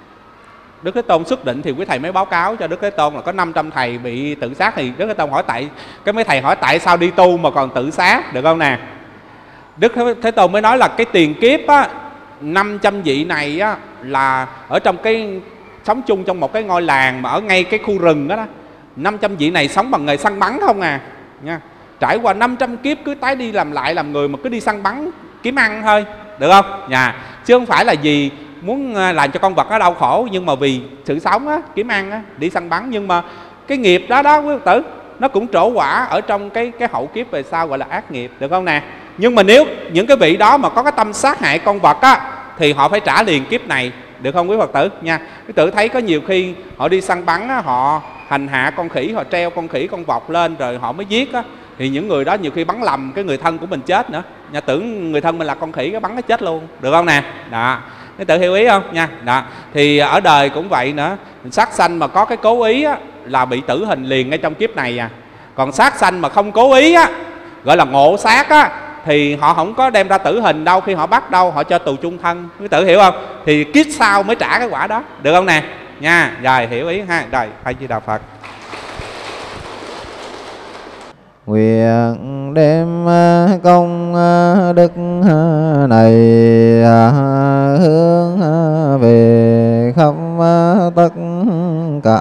Đức Thế Tôn xuất định thì quý thầy mới báo cáo cho Đức Thế Tôn là có năm trăm thầy bị tự sát. Thì Đức Thế Tôn hỏi tại, cái mấy thầy hỏi tại sao đi tu mà còn tự sát, được không nè? Đức Thế Tôn mới nói là cái tiền kiếp á, năm trăm vị này á, là ở trong cái sống chung trong một cái ngôi làng mà ở ngay cái khu rừng đó, đó. năm trăm vị này sống bằng nghề săn bắn không à nha. Trải qua năm trăm kiếp cứ tái đi làm lại làm người mà cứ đi săn bắn kiếm ăn thôi, được không? Nhà, chứ không phải là vì muốn làm cho con vật nó đau khổ, nhưng mà vì sự sống á, kiếm ăn á, đi săn bắn. Nhưng mà cái nghiệp đó đó quý Phật tử, nó cũng trổ quả ở trong cái cái hậu kiếp về sau, gọi là ác nghiệp, được không nè? Nhưng mà nếu những cái vị đó mà có cái tâm sát hại con vật á, thì họ phải trả liền kiếp này, được không quý Phật tử nha? Quý tử thấy có nhiều khi họ đi săn bắn á, họ hành hạ con khỉ, họ treo con khỉ con vọc lên rồi họ mới giết á, thì những người đó nhiều khi bắn lầm cái người thân của mình chết nữa. Nhà tưởng người thân mình là con khỉ, cái bắn nó chết luôn, được không nè? Đó, cái tự hiểu ý không nha? Đó, thì ở đời cũng vậy nữa, sát sanh mà có cái cố ý á, là bị tử hình liền ngay trong kiếp này à. Còn sát sanh mà không cố ý á, gọi là ngộ sát á, thì họ không có đem ra tử hình đâu, khi họ bắt đâu họ cho tù chung thân, quý tử hiểu không? Thì kiếp sau mới trả cái quả đó, được không nè? Nha, rồi hiểu ý ha. Rồi, Phật Di Đà Phật. Nguyện đem công đức này hướng về khắp tất cả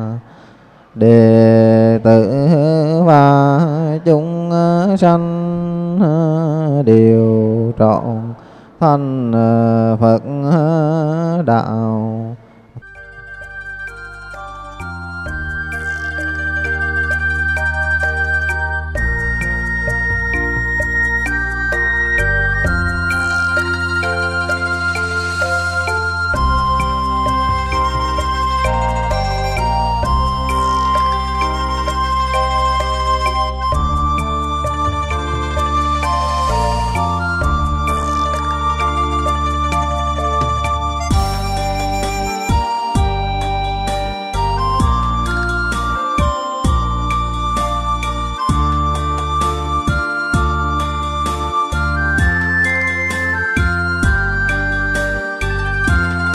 đệ tử và chúng sanh đều trọn thành Phật đạo.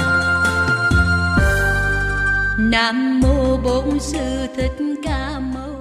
Nam mô Bổn Sư Thích Ca Mâu